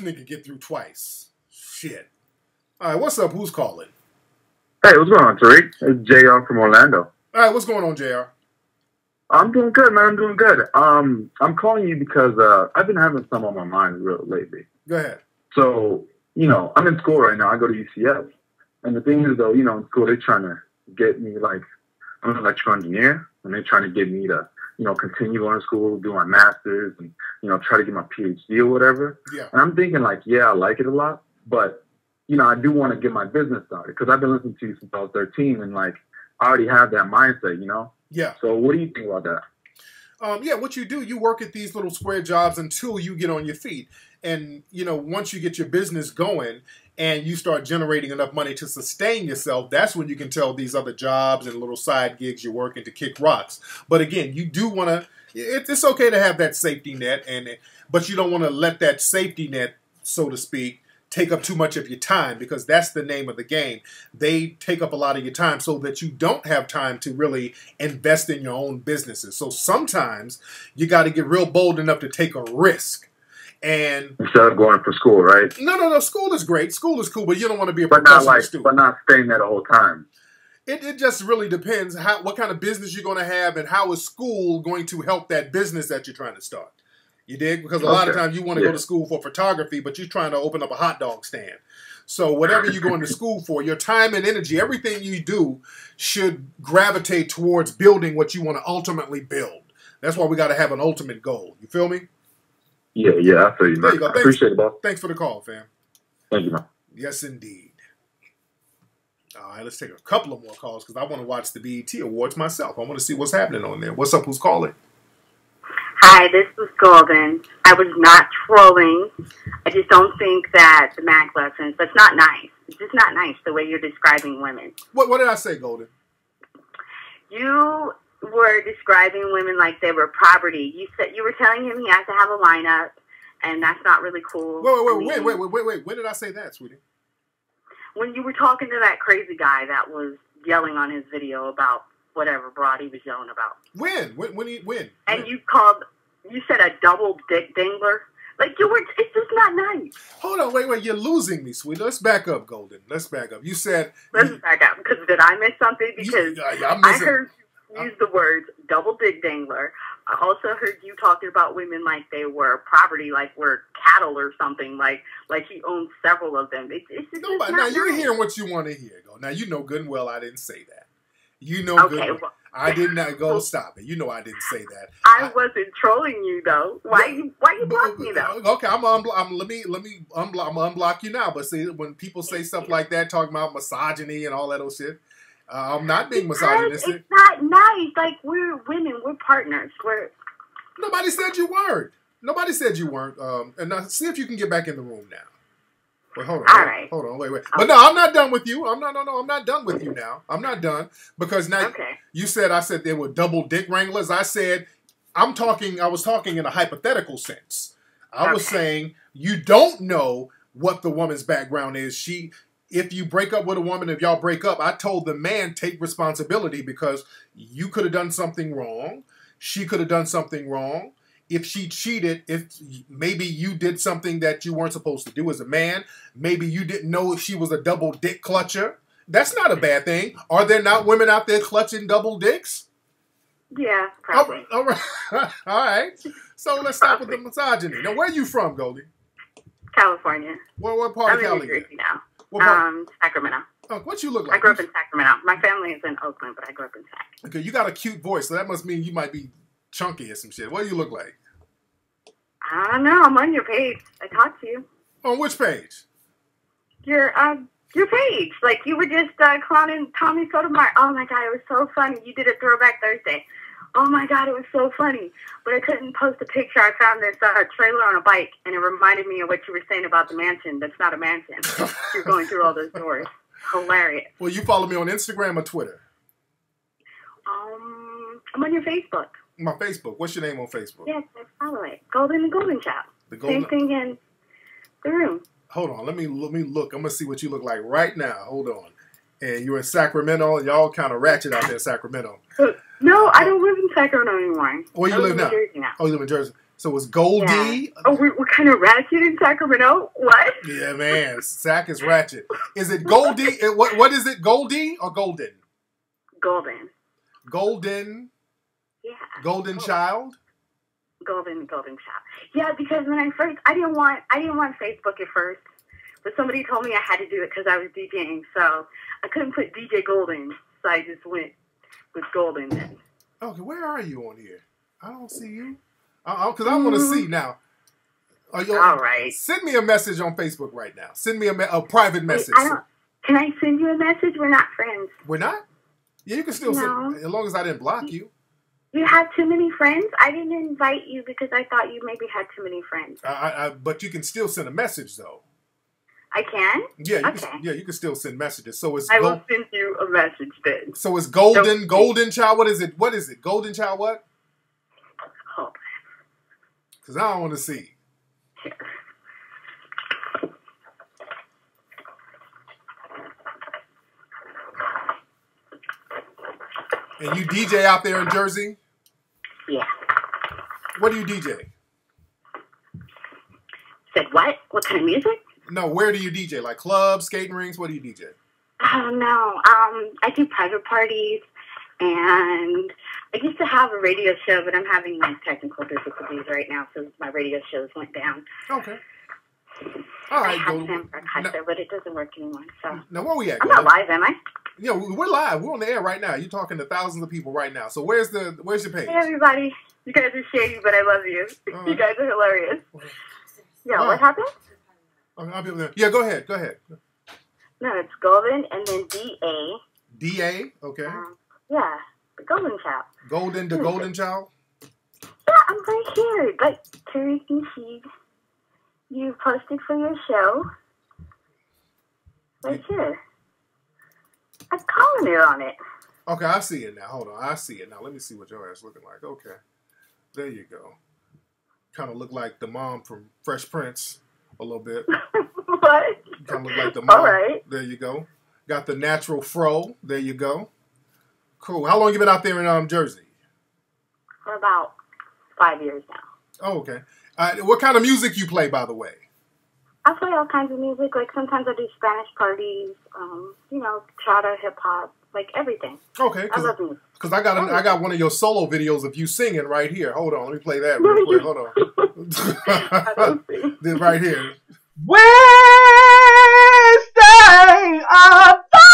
nigga get through twice. Shit. All right, what's up? Who's calling? Hey, what's going on, Tariq? It's J R from Orlando. All right, what's going on, J R? I'm doing good, man. I'm doing good. Um, I'm calling you because uh, I've been having some on my mind real lately. Go ahead. So, you know, I'm in school right now. I go to U C F. And the thing is, though, you know, in school, they're trying to get me, like, I'm an electrical engineer, and they're trying to get me to, you know, continue going to school, do my master's, and, you know, try to get my P H D or whatever. Yeah. And I'm thinking, like, yeah, I like it a lot, but, you know, I do want to get my business started because I've been listening to you since I was thirteen, and, like, I already have that mindset, you know? Yeah. So what do you think about that? Um, yeah, what you do, you work at these little square jobs until you get on your feet. And, you know, once you get your business going and you start generating enough money to sustain yourself, that's when you can tell these other jobs and little side gigs you're working to kick rocks. But again, you do want to, it, it's okay to have that safety net, and but you don't want to let that safety net, so to speak, take up too much of your time, because that's the name of the game. They take up a lot of your time so that you don't have time to really invest in your own businesses. So sometimes you got to get real bold enough to take a risk. And instead of going for school, right? No, no, no. School is great. School is cool, but you don't want to be a but professional not like, student. But not staying there the whole time. It, it just really depends how what kind of business you're going to have and how is school going to help that business that you're trying to start. You dig? Because a okay. lot of times you want to yeah. go to school for photography, but you're trying to open up a hot dog stand. So whatever you're going to school for, your time and energy, everything you do should gravitate towards building what you want to ultimately build. That's why we got to have an ultimate goal. You feel me? Yeah, yeah, I feel you, man. There you go. I Thanks, appreciate it, boss. Thanks for the call, fam. Thank you, man. Yes, indeed. All right, let's take a couple of more calls because I want to watch the B E T Awards myself. I want to see what's happening on there. What's up? Who's calling? Hi, this is Golden. I was not trolling. I just don't think that the mag lessons, that's not nice. It's just not nice the way you're describing women. What, what did I say, Golden? You were describing women like they were property. You said you were telling him he has to have a lineup, and that's not really cool. Wait, wait, I mean, wait, wait, wait, wait, wait. When did I say that, sweetie? When you were talking to that crazy guy that was yelling on his video about whatever broad he was yelling about. When? When? When? He, when? And when? you called, you said a double dick dingler. Like, you were, it's just not nice. Hold on, wait, wait, you're losing me, sweetie. Let's back up, Golden. Let's back up. You said... Let's you, back up, because did I miss something? Because you, I, I heard you use the words double dick dangler. I also heard you talking about women like they were property, like we're cattle or something, like like he owns several of them. It, it's just Nobody, not now, nice. you're hearing what you want to hear, go. Now, you know good and well I didn't say that. You know Okay, good and well. well, I did not go stop it. You know I didn't say that. I, I wasn't trolling you though. Why you why you block me though? Okay, I'm, I'm, I'm let me let me unblock, I'm unblock you now. But see, when people say stuff like that, talking about misogyny and all that old shit, uh, I'm not being misogynistic. It's not nice. Like, we're women, we're partners. We're Nobody said you weren't. Nobody said you weren't. Um, and now see if you can get back in the room now. Wait, hold on. All hold, right. hold on. Wait, wait. But no, I'm not done with you. I'm not. No, no. I'm not done with you now. I'm not done because now okay. you said I said they were double dick wranglers. I said I'm talking. I was talking in a hypothetical sense. I okay. was saying you don't know what the woman's background is. She, if you break up with a woman, if y'all break up, I told the man take responsibility because you could have done something wrong. She could have done something wrong. If she cheated, if maybe you did something that you weren't supposed to do as a man, maybe you didn't know if she was a double dick clutcher. That's not a bad thing. Are there not women out there clutching double dicks? Yeah, probably. All right. All right. All right. So let's stop with the misogyny. Now, where are you from, Goldie? California. What, what part I'm of Cali? I'm in New Jersey now. What part? Um, Sacramento. Oh, what you look like? I grew up in Sacramento. My family is in Oakland, but I grew up in Sacramento. Okay, you got a cute voice, so that must mean you might be chunky or some shit. What do you look like? I don't know. I'm on your page. I talked to you. On which page? Your uh, your page. Like, you were just uh, clowning Tommy Sotomayor. Oh, my God. It was so funny. You did a Throwback Thursday. Oh, my God. It was so funny. But I couldn't post a picture. I found this uh, trailer on a bike, and it reminded me of what you were saying about the mansion. That's not a mansion. You're going through all those doors. Hilarious. Well, you follow me on Instagram or Twitter? Um, I'm on your Facebook. My Facebook. What's your name on Facebook? Yes, I follow it. Golden and Golden Child. The Golden... Same thing in the room. Hold on. Let me let me look. I'm gonna see what you look like right now. Hold on. And you're in Sacramento. Y'all kind of ratchet out there in Sacramento. No, I don't live in Sacramento anymore. Where you I live, live now? in Jersey now? Oh, you live in Jersey. So it's Goldie. Yeah. Oh, we're, we're kind of ratchet in Sacramento. What? Yeah, man. Sac is ratchet. Is it Goldie? It- What What is it? Goldie or Golden? Golden. Golden. Yeah. Golden Child. Golden, golden child. Yeah, because when I first, I didn't want, I didn't want Facebook at first, but somebody told me I had to do it because I was DJing, so I couldn't put D J Golden, so I just went with Golden then. Okay, where are you on here? I don't see you. Because I, I, I want to see now. Are you, All right. Send me a message on Facebook right now. Send me a, me- a private message. Wait, I don't, can I send you a message? We're not friends. We're not? Yeah, you can still No. send, as long as I didn't block you. You have too many friends? I didn't invite you because I thought you maybe had too many friends. I, I, I, but you can still send a message though. I can? Yeah, you Okay. can, yeah, you can still send messages. So it's I go- will send you a message then. so it's Golden Golden Child. What is it? What is it? Golden Child what? Hold on. Because I don't want to see. And you D J out there in Jersey? Yeah. What do you D J? Said what? What kind of music? No, where do you D J? Like clubs, skating rinks? What do you D J? Oh, no. Um, I do private parties, and I used to have a radio show, but I'm having like technical difficulties right now, so my radio shows went down. Okay. All right, I had Golden. Sam Broadcaster, but it doesn't work anymore. So Now, where we at? I'm not Golden? live, am I? Yeah, we- we're live. We're on the air right now. You're talking to thousands of people right now. So where's the where's your page? Hey, everybody. You guys are shady, but I love you. Uh, You guys are hilarious. Yeah, uh, what happened? Okay, I'll be over there. Yeah, go ahead. Go ahead. No, it's Golden and then D A. D A. Okay. Um, yeah, the Golden Child. Golden, the Golden Child. Yeah, I'm right here. Like, Tariq Nasheed, you posted for your show. Right here. I'm calling it on it. Okay, I see it now. Hold on, I see it now. Let me see what your ass looking like. Okay, there you go. Kind of look like the mom from Fresh Prince a little bit. What? Kind of look like the mom. All right. There you go. Got the natural fro. There you go. Cool. How long you been out there in um Jersey? For about five years now. Oh, okay. Uh, what kind of music you play, by the way? I play all kinds of music. Like, sometimes I do Spanish parties, um, you know, chata, hip-hop, like everything. Okay. I love music. Because I got an, I got one of your solo videos of you singing right here. Hold on, let me play that real quick. Hold on. Then right here. We stay on the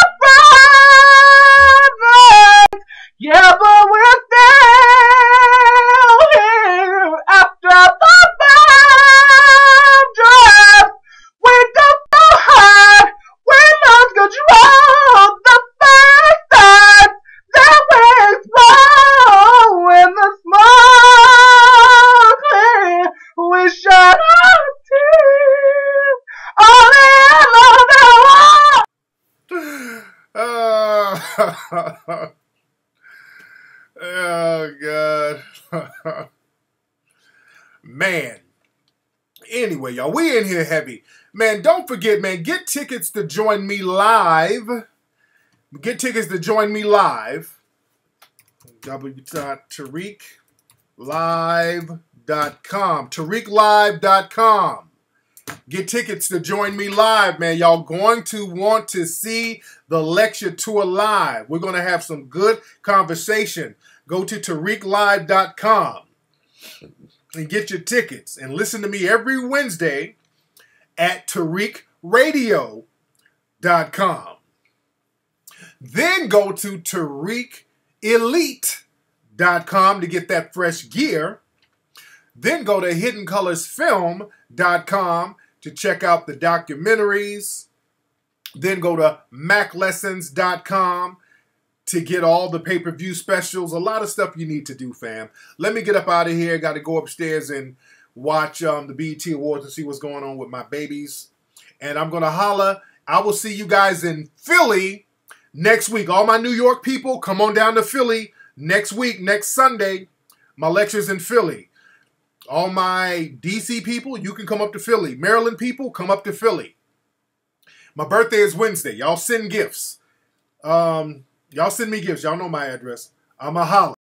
road, yeah, but we're still here after the bomb drop. We don't go hard, we lost control. The first time that we blow in the smoke clear, we shut our tears. Oh, oh God. Man. Anyway, y'all, we in here heavy. Man, don't forget, man, get tickets to join me live. Get tickets to join me live. w dot tariq live dot com. tariq live dot com. Get tickets to join me live, man. Y'all going to want to see the lecture tour live. We're going to have some good conversation. Go to tariq live dot com and get your tickets. And listen to me every Wednesday at tariq radio dot com. Then go to tariq elite dot com to get that fresh gear. Then go to hidden colors film dot com to check out the documentaries. Then go to mac lessons dot com to get all the pay-per-view specials. A lot of stuff you need to do, fam. Let me get up out of here. Got to go upstairs and watch um, the B E T Awards and see what's going on with my babies. And I'm going to holla. I will see you guys in Philly next week. All my New York people, come on down to Philly next week, next Sunday. My lecture's in Philly. All my D C people, you can come up to Philly. Maryland people, come up to Philly. My birthday is Wednesday. Y'all send gifts. Um, y'all send me gifts. Y'all know my address. I'm a holla.